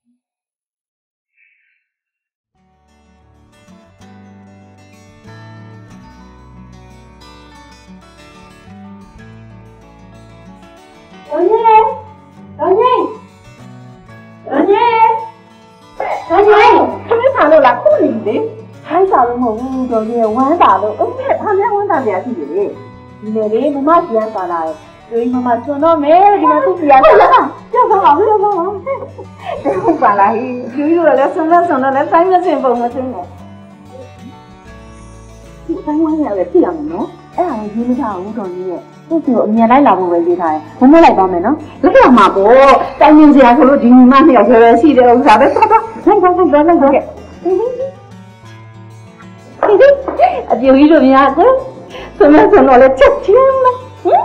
တော်ကြီးတော်ကြီးတော်ကြီးတော်ကြီးခမစားလို့လားခုနေလေထိုင်းစားလို့မဟုတ်ဘူးတော်ကြီးဝမ်းသာလို့အဲ့ဒါထားများဝမ်းသာကြရှိတယ်လေဒီလေလေမမကျန်းစားလာတယ်တို့မမချွန်တော့မယ်ဒီမှာသူ့ပြရတာကြောက်တော့ပါဘူးတော့ပါဟုတ်ပါလားဟိယူယူလည်းဆွမ်းဆွမ်းတော့လည်းတိုင်းမစင်ပုံမစင်နဲ့ဒီတိုင်းဝမ်းရလည်းပြရမယ်နော်အဲ့ဒါကိုရေးမထားဘူးတော်ကြီးရဲ့သူ့ကိုအမြန်လိုက်လာဖို့ပဲရေးထားတယ်မမလိုက်ပါမယ်နော်လက်ရမှာပေါ့တိုင်ရင်စရာဆိုလို့ဒီညီမနှစ်ယောက်တည်းပဲရှိတဲ့ဥစ္စာပဲသွားသွားလိုက်သွားလိုက်သွားလိုက်သွားအပြူကြီးတို့များကွဆွမ်းဆွမ်းတော့လည်းချက်ချင်းလားဟင်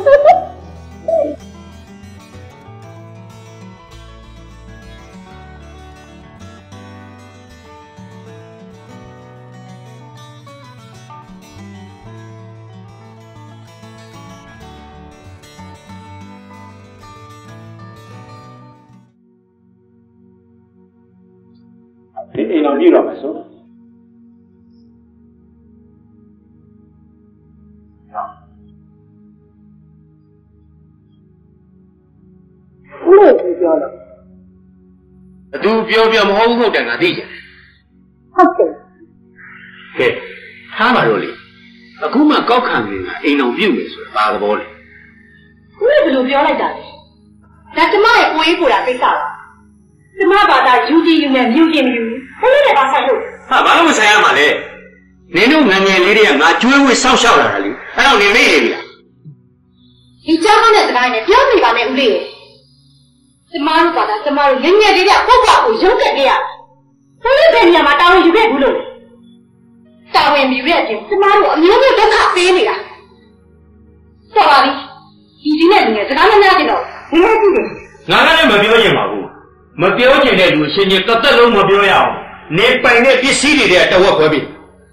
ဒီအိမ်တော်ပြည့်တော့မယ်ဆိုဦးလေးပြောလို့ဘသူပြောပြောမဟုတ်ဘူးဟုတ်တယ်ငါသိကြတယ်ဟုတ်တယ်ကဲထားပါတော့လေအခုမှကောက်ခံနေတာအိမ်တော်ပြုတ်မယ်ဆိုတာဘာသဘောလဲဦးလေးဘယ်လိုပြောလိုက်တာလဲဒါကျမရဲ့ကိုရေးကိုတာကိစ္စပါကျမဘာသာယူကြည့်ယူနဲ့မြူကြည့်မယူဘယ်လိုလဲဘာဆိုင်လို့ဟာဘာလို့မဆိုင်ရမှာလဲနင်တို့ငငယ်လေးတွေကငါကျွေးဝေးစောက်ရှောက်လာတာလေအဲ့တော့နေမေ့နေပြီလားဒီเจ้าနဲ့စကားနဲ့ပြောပြပါနဲ့ဦးလေးကျမတို့ဘာသာကျမတို့ငငယ်လေးကပုတ်ပွားကိုရုပ်ကက်ခဲ့ရဘယ်လိုပဲညမှာတောင်းယူခဲ့ဘူးလို့တာဝန်ပြီးရတဲ့ကျမတို့အမျိုးမျိုးဒုက္ခပေးနေတာတော်ပါပြီဒီဒီနဲ့ငယ်စကားမများကြတော့ဘယ်လိုကြည့်လဲငါကလည်းမပြောချင်ပါဘူးမပြောချင်တဲ့လူရှင်ချင်းတစ်သက်လုံးမပြောရအောင်နေပိုင်တဲ့ပစ္စည်းတွေတဝက်ခွဲပြီ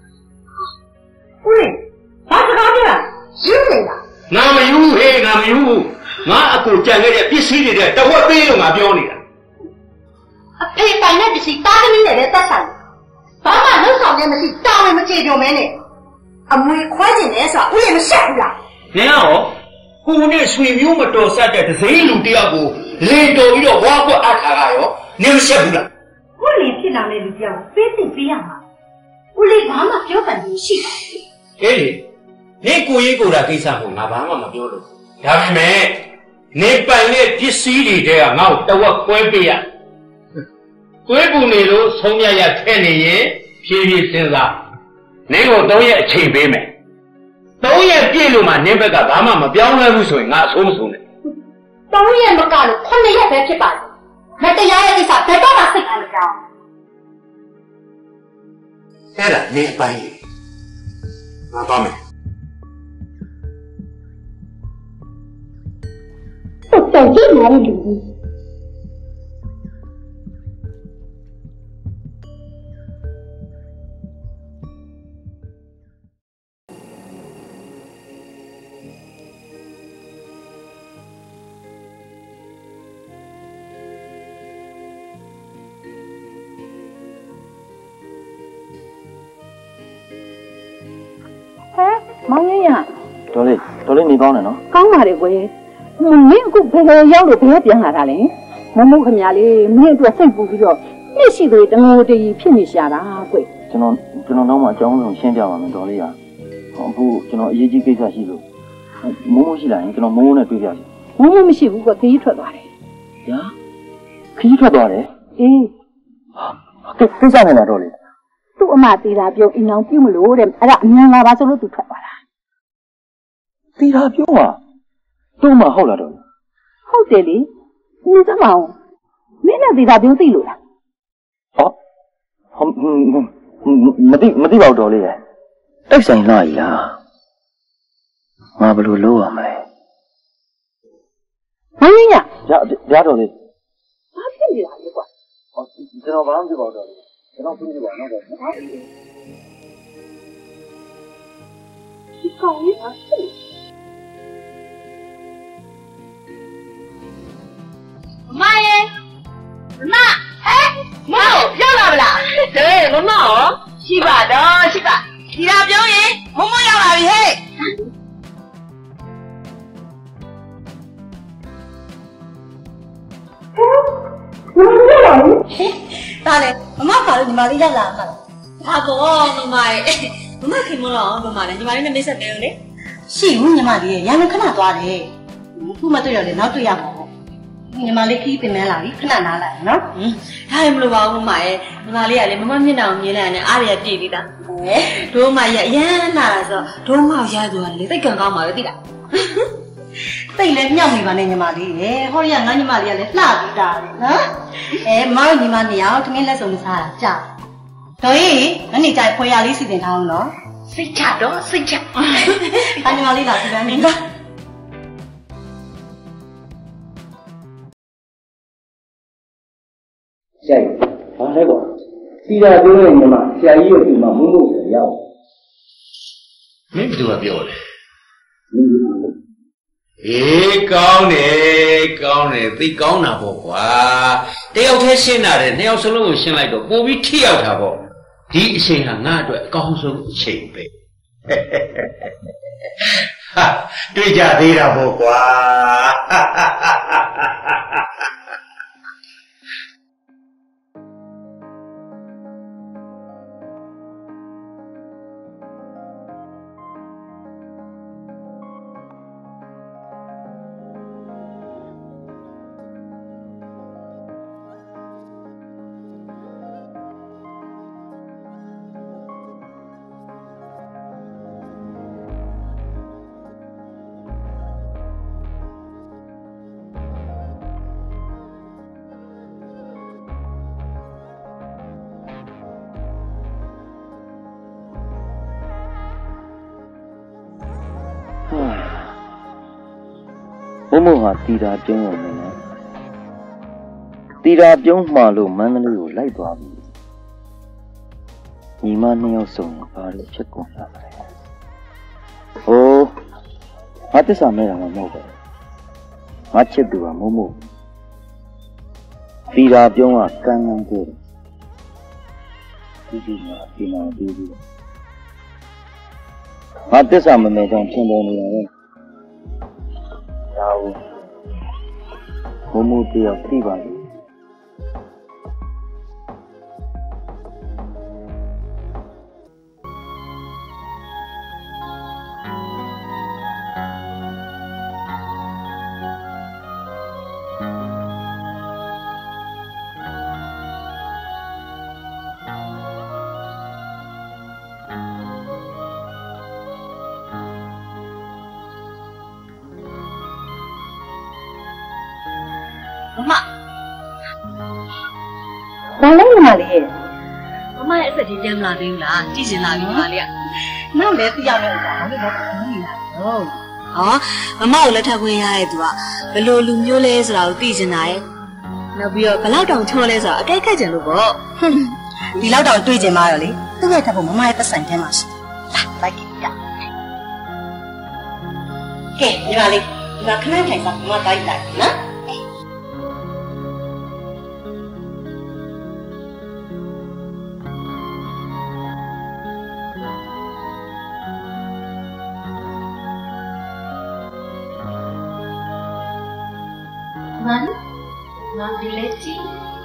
ဦးဘာစကားပြောယူနေတာငါမယူဟေးငါမယူငါအကိုကြံခဲ့တဲ့ပစ္စည်းတွေတဝက်ပေးလို့ငါပြောနေတာအဖေပိုင်တဲ့ပစ္စည်းတားသမီးနဲ့လည်းသက်ဆိုင်ဘာမှလုံးဆောင်နေမရှိတာဝန်မကြေကြုံမဲနဲ့အမွေခွဲကျင်တယ်ဆိုတာဦးရေမရှက်ဘူးလားနင်ရောကိုနဲ့ဆွေမျိုးမတော်ဆက်တဲ့ဒဇိမ်းလူတယောက်ကိုလေတော်ပြီးတော့ဝါကွက်အထားတာရောနင်မရှက်ဘူးလားဦးလေးဖြစ်လာတဲ့လူတယောက်ပေးသိပေးရမှာဦးလေးဘာမှပြောပန်လို့ရှိတယ်အေးနင်ကိုရေးကိုတာကိစ္စကိုငါဘာမှမပြောလို့ဒါပေမဲ့နေပိုင်တဲ့ပစ္စည်းတွေကငါ့ကိုတဝက်ခွဲပေးရသွေးပူနေလို့ဆုံးရရထဲ့နေရင်ဖြည်းဖြည်းစဉ်းစားနင်ကိုသုံးရက်အချိန်ပေးမယ်သုံးရက်ပြည့်လို့မှနင်ဘက်ကဘာမှမပြောင်းလဲဘူးဆိုရင်ငါအဆိုးမဆုံးနဲ့သုံးရက်မကလို့ခုနှစ်ရက်ပဲဖြစ်ပါလေမတရားရဲ့ကိစ္စဘယ်တော့မှစိတ်မကြောက်အဲ့ဒါနင်ပိုင်ငါပါမယ်တော့တော့ကြည့်နေတယ်လူမောင်ရရတော်လေးတော်လေးနေကောင်းတယ်နော်ကောင်းပါလေကွယ်မင်းအခုဘယ်လိုရောက်လို့ဘယ်ပြန်လာတာလဲမမုတ်ခမလေးမင်းအတွက်စိတ်ပူပြီးတော့နှစ်ရှိသေးတငိုတည်ဖြစ်နေရှာတာကွယ်ကျွန်တော်ကျွန်တော်နောက်မှအကြောင်းဆုံးရှင်းပြပါမယ်တော်လေးကအခုကျွန်တော်အရေးကြီးကိစ္စရှိလို့မိုးမိုးရှိလာရင်ကျွန်တော်မိုးမိုးနဲ့တွေ့ပြစီမိုးမိုးမရှိဘူးကွယ်ခကြီးထွက်သွားတယ်ညာခကြီးထွက်သွားတယ်အေးကိကိစ္စနဲ့လားတော်လေးသူ့အမသေးတာပြုံးအိမ်အောင်ပြုမလို့တဲ့အဲ့ဒါအမြန်လာပါဆိုလို့သူထွက်သွားတာသေးတာပြုံးอ่ะတော့မှဟုတ်လားတော်ဟုတ်တယ်လေနေစမအောင်မင်းနဲ့သေးတာပြုံးသိလို့လားဟောမသိမသိပါဘူးတော်လေးရဲ့တိုက်ဆိုင်လာကြီးလားငါဘယ်လိုလုပ်ရမလဲမင်းညရရတော်လေးဘာဖြစ်နေတာလဲကွာဟောကျွန်တော်ဘာမှမဖြစ်ပါဘူးတော်လေးကျွန်တော်ပြပြပါနော်တော်ဒီကောင်ကြီးအဆင်မယေမဟဲ့မောရောက်လာမလားဟေးမမရောရှိပါတော့ရှိပါဒီလာပြောရင်မမရောက်လာပြီဟဲ့မမရောက်လာပြီဒါလေမမပါလို့ညီမလေးရောက်လာမှာလားဒါကောမမရဲ့မမခင်မလို့မမလည်းညီမလေးနဲ့မိတ်ဆက်တယ်လေရှိဘူးညီမလေးရဲ့ရန်ကုန်ခဏသွားတယ်ခုမှတွေ့ရလေနောက်တွေ့ရမှာပေါ့ညီမလေးခီးပင်မလာပြီခဏနားလိုက်နော်ဟင်းဒါလည်းမလိုပါဘူးမမရဲ့ညီမလေးကလေမမမျက်နှာကိုမြင်လိုက်ရတယ်အားရပြည့်နေတာဟဲ့ဒိုးမရအရန်နာတာဆိုဒိုးမရသွားတယ်လေသိတ်ကန်ကောင်းပါပဲသိလားသိလည်းမြောက်နေပါနဲ့ညီမလေးရဲ့ဟောရငါညီမလေးကလည်းလှပြီးတာလေနော်အဲမမညီမနေအောင်သမင်းလက်စုံစားတာကြာတော်ကြီးငါနေကြဖွယ်ရလေးစီစဉ်ထားအောင်နော်စိတ်ချတော့စိတ်ချအညီမလေးလာပြန်နေလားဆရာကြီးဘာလဲကွာတီတာပြောတဲ့ညီမဆရာကြီးရဲ့ဒီမှာမုန်းလို့ဆိုရောက်မင်းဘယ်သူကပြောလဲအေးကောင်းတယ်ကောင်းတယ်သိကောင်းတာပေါ့ကွာတယောက်တည်းရှင်းတာတယ်နှစ်ယောက်စလုံးကိုရှင်းလိုက်တော့ပိုပြီးထိရောက်တာပေါ့ဒီအချိန်ဟာငါ့အတွက်အကောင်းဆုံးအချိန်ပဲဟာတွေ့ကြသေးတာပေါ့ကွာမမို့ဟာတီတာကျင်းဝင်နေတယ်တီရာပြုံးမှာလို့မန္တလေးကိုလိုက်သွားပြီညီမနှစ်ယောက်စုံဘာလို့ဖြစ်ကုန်တာလဲဟိုးငါတစ္ဆာမဲ့တာမှမဟုတ်ဘူးငါချစ်သူကမို့မို့တီရာပြုံးကကန်းကန်းကိုဒီဒီမှာဒီမှာဒီဒီငါတစ္ဆာမမဲ့ကြောင့်ထင်ပေါ်နေတာလေဒါဘူးမို့မို့တယောက်သိပါလိမ့်ဘာလဲညီမလေးမမရဲ့အသက်ကြီးပြန်မလာသေးဘူးလားကြည့်စင်လာပြီညီမလေးကနောက်လည်းသိရမယ်ဆိုတာဘာလို့လဲမသိဘူးဟုတ်ဟောမမကိုလက်ထပ်ခွင့်ရတဲ့သူကဘယ်လိုလူမျိုးလဲဆိုတာကိုသိချင်တာရဲ့နောက်ပြီးတော့ဘယ်လောက်တောင်ချောလဲဆိုတာအကဲခတ်ကြလို့ပေါ့ဒီလောက်တောင်တွေးကြမှာရောလေသူ့ရဲ့ထပ်ဖို့မမရဲ့ပတ်စံထဲမှာရှိလာလိုက်ကြည့်ကြကဲညီမလေးဒီမှာခဏထိုင်စားမမတိုက်လိုက်နော် Man, man dileti.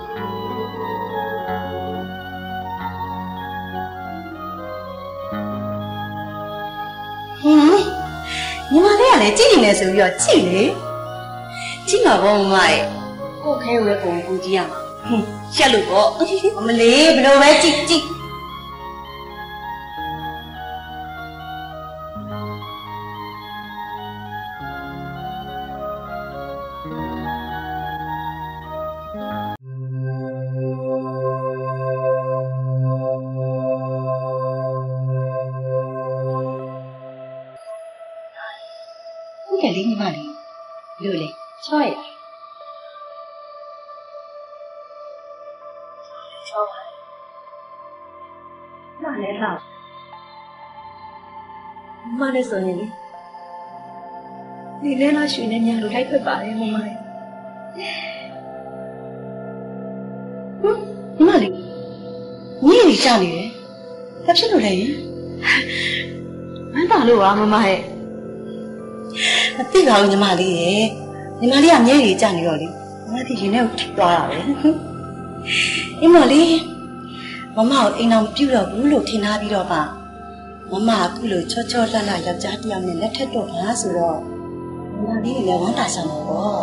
ဟင်းညီမလေးကလည်းကြည့်နေတယ်ဆိုပြီးတော့ကြည့်လေကြည့်မှာပေါ့မမရဲ့ကိုခဲဝဲပုံကူကြည့်ရမှာဟင်းရှက်လို့ပေါ့အမလေးဘယ်လိုပဲကြည့်ကြည့်တယ်လေညီမလေးလို့လေချောရချောနားလဲလားမနဲ့ဆိုရင်လေဒီလဲလားရွှေနဲ့ညာလို့လိုက်ထွက်ပါတယ်မမလေးဟမ်ညီမလေးညီရီကြနေတယ်ဘာဖြစ်လို့လဲမန်းတာလို့ပါမမရဲ့မသိပါဘူးညီမလေးရေညီမလေးကမျက်ရည်ကျနေတော့လေမမဒီရင်ထဲကိုထိသွားတာပဲအင်းမလေးမမကိုအိမ်အောင်မပြုတ်တော့ဘူးလို့ထင်ထားပြီးတော့ပါမမကအခုလိုချောချောလှလှယောက်ျားတစ်ယောက်နဲ့လက်ထက်တော့ပါဆိုတော့ညီမလေးလည်းဝမ်းသာဆောင်တော့ပေါ့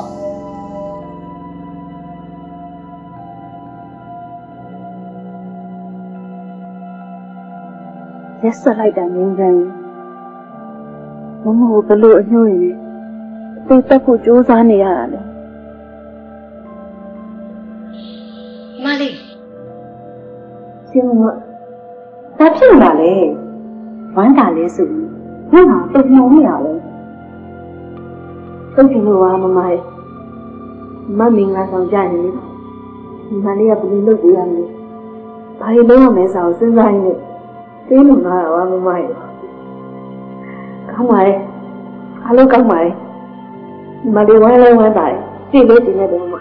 ရက်ဆက်လိုက်တာငင်းကြရင်မမကိုဘယ်လိုအညှို့ရင်သိတက်ဖို့ကြိုးစားနေရတာလဲမလေးရှင်မဘာဖြစ်လာလဲဝမ်းသာလဲဆိုပြီးငါ့မှာတုံ့နှောင်နေရလဲတုံ့ပြန်လို့ပါမမရဲ့မမင်းငါဆောင်ကြနေဒီမလေးကဘယ်လိုလုပ်ပြရမလဲဘာလို့လုံးဝမဲစာကိုစဉ်းစားနေသိလို့ငါတော့မမရဲ့ကောင်းပါရဲ့အားလုံးကောင်းပါရဲ့မလေးဝမ်းလဲဝမ်းပါတယ်သိလို့တင်နေတယ်မမ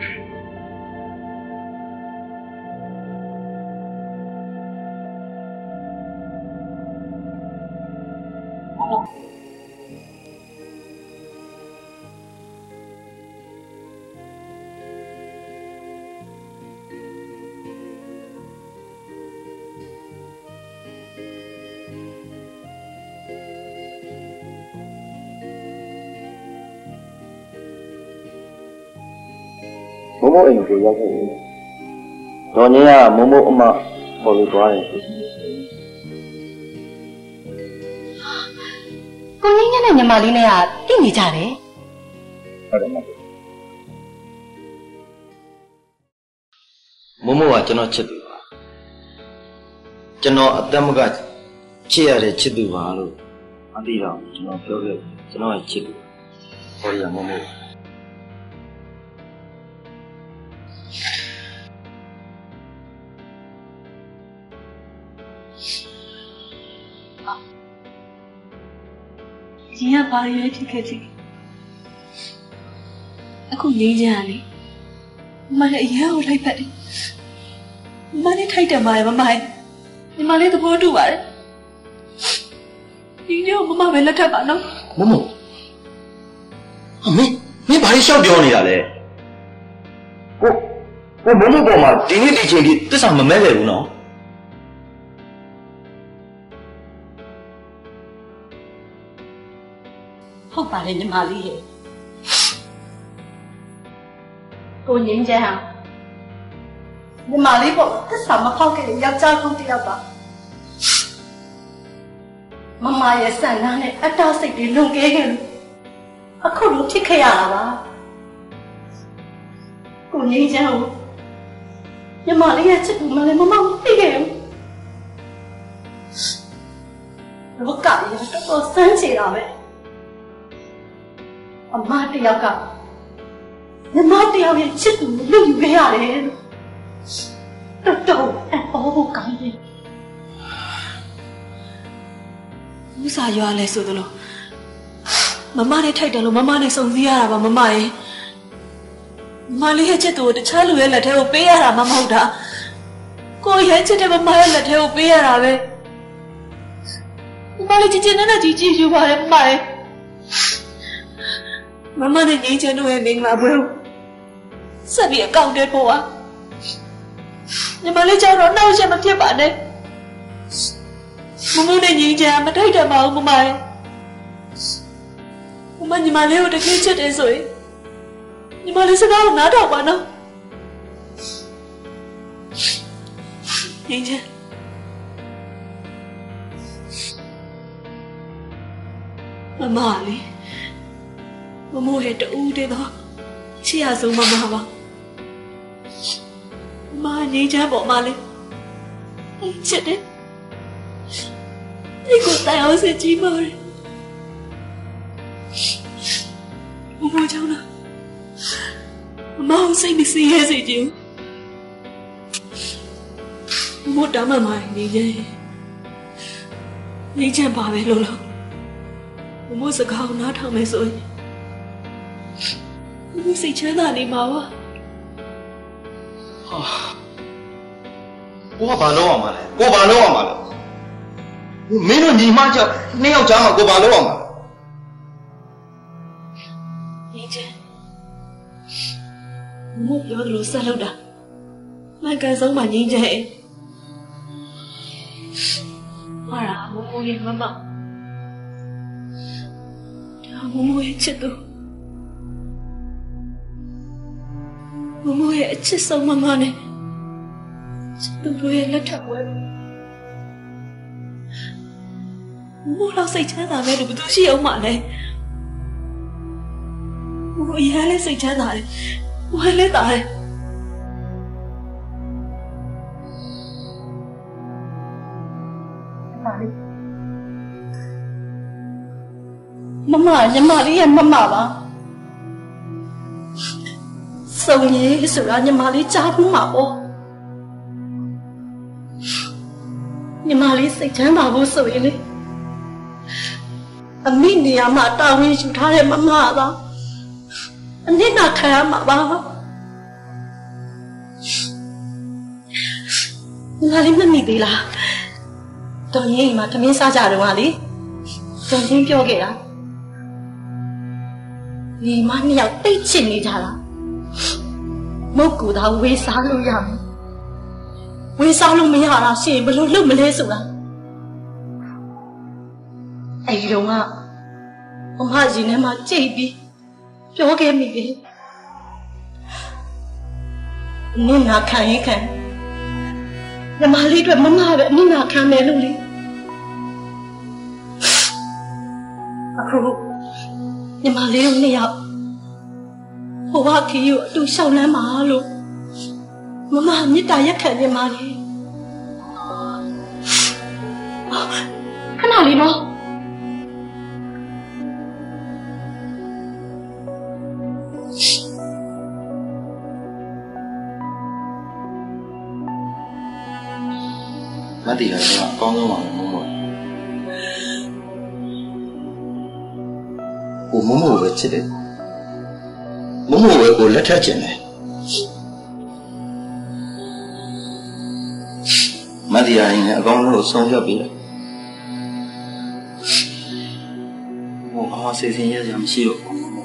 မမို့အိမ်ကိုရောက်ခဲ့တယ်။ဒေါ်ကြီးကမမို့အမပေါ်လို့သွားတယ်။ကိုငင်းငင်းနဲ့ညီမလေးနဲ့ကတိနေကြတယ်။ဟုတ်တယ်မမို့မမို့ကကျွန်တော်ချစ်သူပါ။ကျွန်တော်အသက်မကချစ်ရတဲ့ချစ်သူပါလို့မသိတော့ကျွန်တော်ပြောခဲ့ကျွန်တော်ရဲ့ချစ်သူ။ဟောရမမို့ဒီကဘာရွေးဖြစ်ခဲ့ပြီအခုငြိမ်းချမ်းလေမမလည်းအရင်ကိုလိုက်ပတ်တယ်မမလည်းထိုက်တယ်မရဲ့မမရဲ့ညီမလေးသဘောတူပါတယ်ဒီညမမပဲလက်ထပ်ပါနော်မမအမေမင်းဘာလို့ရှောက်ပြောနေတာလဲကိုကိုမမပေါ်မှာဒီနေ့ဒီချိန်ဒီတစ္ဆာမမဲခဲ့ဘူးနော်ဟုတ်ပါတယ်ညီမလေးရဲ့ကိုငင်းချမ်းညီမလေးပေါ့သစ္စာမဖောက်ခဲ့တဲ့ယောက်ျားကောင်းတစ်ယောက်ပါမမရဲ့ဆန္ဒနဲ့အတ္တစိတ်တွေလွန်ကဲခဲ့လို့အခုလိုဖြစ်ခဲ့ရတာပါကိုငင်းချမ်းကိုညီမလေးရဲ့ချစ်သူမလည်းမမမသိခဲ့ဘူးလောကကြီးတော့တော်ဆန်းချေတာပဲအမတယောက်ကညီမတယောက်ရဲ့ချစ်သူကိုလူယူခဲ့ရတယ်တော်တော်အော်ကောင်းတယ်မူစာရွာလဲဆိုသလိုမမနဲ့ထိုက်တယ်လို့မမနဲ့စုံစည်းရတာပါမမရဲ့မလေးရဲ့ချစ်သူကိုတခြားလူရဲ့လက်ထဲကိုပေးရတာမှမဟုတ်တာကိုရဲ့ချစ်တဲ့မမရဲ့လက်ထဲကိုပေးရတာပဲမလေးချစ်ချင်တဲ့ကြီးကြီးယူပါတယ်မမရဲ့မမနဲ့ငိမ့်ချင်တို့ရဲ့မင်္ဂလာပွဲကိုဆက်ပြီးအကောင့်ထဲပို့ပါညီမလေးကြောင့်တော့နှောက်ရက်မဖြစ်ပါနဲ့မမနဲ့ငိမ့်ချင်မထိုက်တယ်မအောင်မမရဲ့မမညီမလေးကိုတကယ်ချစ်တယ်ဆိုရင်ညီမလေးစကားကိုနားထောင်ပါနော်ငိမ့်ချင်မမလေးမမိုးရဲ့တူတဲ့တော့ချစ်ရဆုံးမမပါမငိမ့်ချမ်းပေါ်မှာလေချစ်တယ်ဒီကိုတိုင်အောင်စကြည့်ပါရမမိုးကြောင့်လားမမအောင်စိတ်မစီရဲစေချင်မမိုးတောင်းမှမနေကြနေချမ်းပါပဲလို့လို့မမိုးစကားကိုနားထောင်မယ်ဆိုရင်မစိတ်ချမ်းသာနေမှာပါဟာကိုကဘာလုပ်အောင်မလဲကိုဘာလုပ်အောင်မလဲမင်းတို့ညီမကြောင့်နှစ်ယောက်ကြားမှာကိုဘာလုပ်အောင်မလဲညီချမ်းမမို့ပြောလို့ဆက်လို့တာမှန်ကန်ဆုံးမှညီချမ်းဟာရာမမို့ရဲ့မမဒါမမို့ရဲ့ချစ်သူမမိုးရဲ့အချစ်ဆုံးမမနဲ့ချစ်သူတို့ရဲ့လက်ထပ်ပွဲမမိုးတော့စိတ်ချမ်းသာမဲ့လို့ဘယ်သူရှိအောင်မလဲမမိုးအရင်လည်းစိတ်ချမ်းသာတယ်ဝမ်းလည်းသာတယ်မမညီမလေးရဲ့မမပါစုံရည်ဆိုတာညီမလေးကြားဘူးမှာပေါ့ညီမလေးစိတ်ချမ်းသာဖို့ဆိုရင်လေအမိနေရာမှာတာဝန်ယူထားတဲ့မမသာအနစ်နာခံရမှာပါညီမလေးမမိသေးလားတော်ရင်အိမ်မှာသမင်းစားကြတော့ဟာလေတော်ချင်းပြောခဲ့တာညီမနှစ်ယောက်တိတ်ချစ်နေကြတာမုတ်ကူသာဝေးစားလို့ရမယ်ဝေးစားလို့မရတာရှင်ဘယ်လိုလုပ်မလဲဆိုတာအဲ့ဒီတော့ကမမကြီးနဲ့မှကြိတ်ပြီးပြောခဲ့မိတယ်နင့်နာခံရင်ခံညီမလေးအတွက်မမပဲအနစ်နာခံမယ်လို့လေအခုညီမလေးတို့နှစ်ယောက်ဟိုကခီးကိုအတူရှောက်လန်းပါလို့မမမေတ္တာရက်ခံနေပါလေခဏလေးနော်မ底下是吧？高中网的某某，我某某我记得，某某我我来条进来，马底下应该高中我送小毕了，我好好谁谁也想洗了。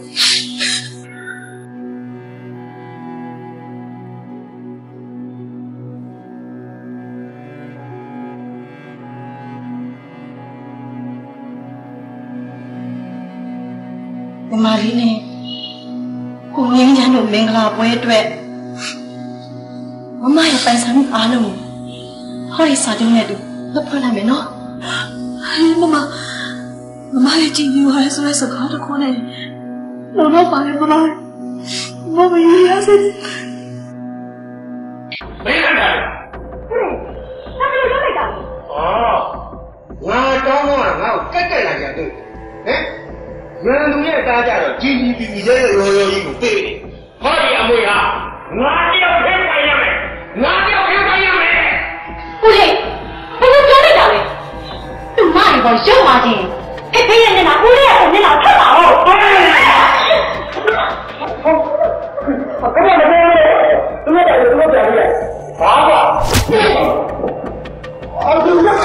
玛丽呢？我年年都明啦，不会对。妈妈要办生意阿龙，好哩啥种来都，我跑来没喏。 哎，妈妈，妈妈的经历我还是来是看着可能，老老爸的妈妈，我们有样子。 没看见？ 嗯，他没有来的。 哦，我刚刚啊，我刚刚来讲的，哎。原农业大家的 G D P 这个有有有对的，好的阿妹啊，我要开花样没，我要开花样没。 不对，不是这里的嘞，都哪里个小花精，还别人家那屋里人家那太大了。 我跟你们说，怎么表现怎么表现，八卦。啊，对呀。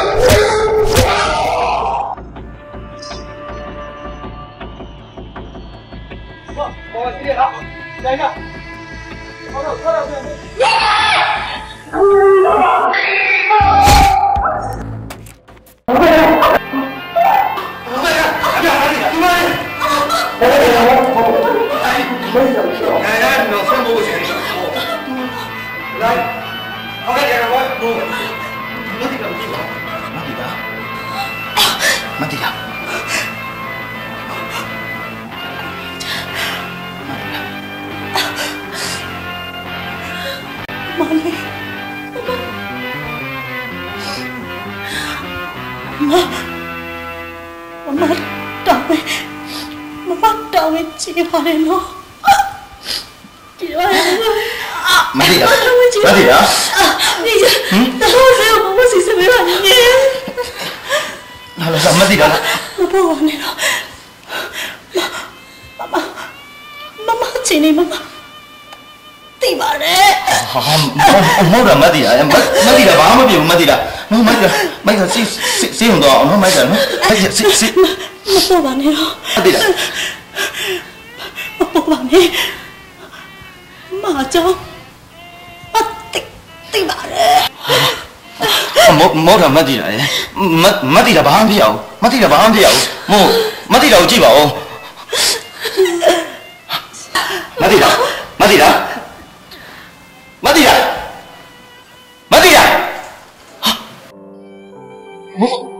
我几点了？来一个，好了，快点，快点！耶！快点！快点！哎呀，哪里？你们！来来来，我我我，哎，没事没事。哎哎，老三不行，来，我来点我我，马蒂达，马蒂达，马蒂达。 妈咪，妈妈，妈妈大卫，妈妈大卫接下来了，接下来了。 马蒂达，马蒂达， 你这，嗯，那我只有妈妈是什么样的？ 好了，马蒂达了。 我不玩你了，妈妈，妈妈，请你妈妈。对吧嘞？ 好好，我我冇得马蒂达，马马蒂达ဘာမှမပြောဘူး马蒂达，我马蒂达，马蒂达စေစေစေ用တော့，我马蒂达，马蒂达စေစေ。 မပေါ်ပါနဲ့တော့马蒂达， မပေါ်ပါနဲ့မကြောင်အတိတိပါလေ冇冇得马蒂达，马马蒂达ဘာမှမပြောဘူး，马蒂达ဘာမှမပြောဘူး，冇马蒂达ကိုကြည့်ပါဦး，马蒂达，马蒂达。马蒂达，马蒂达，啊，我。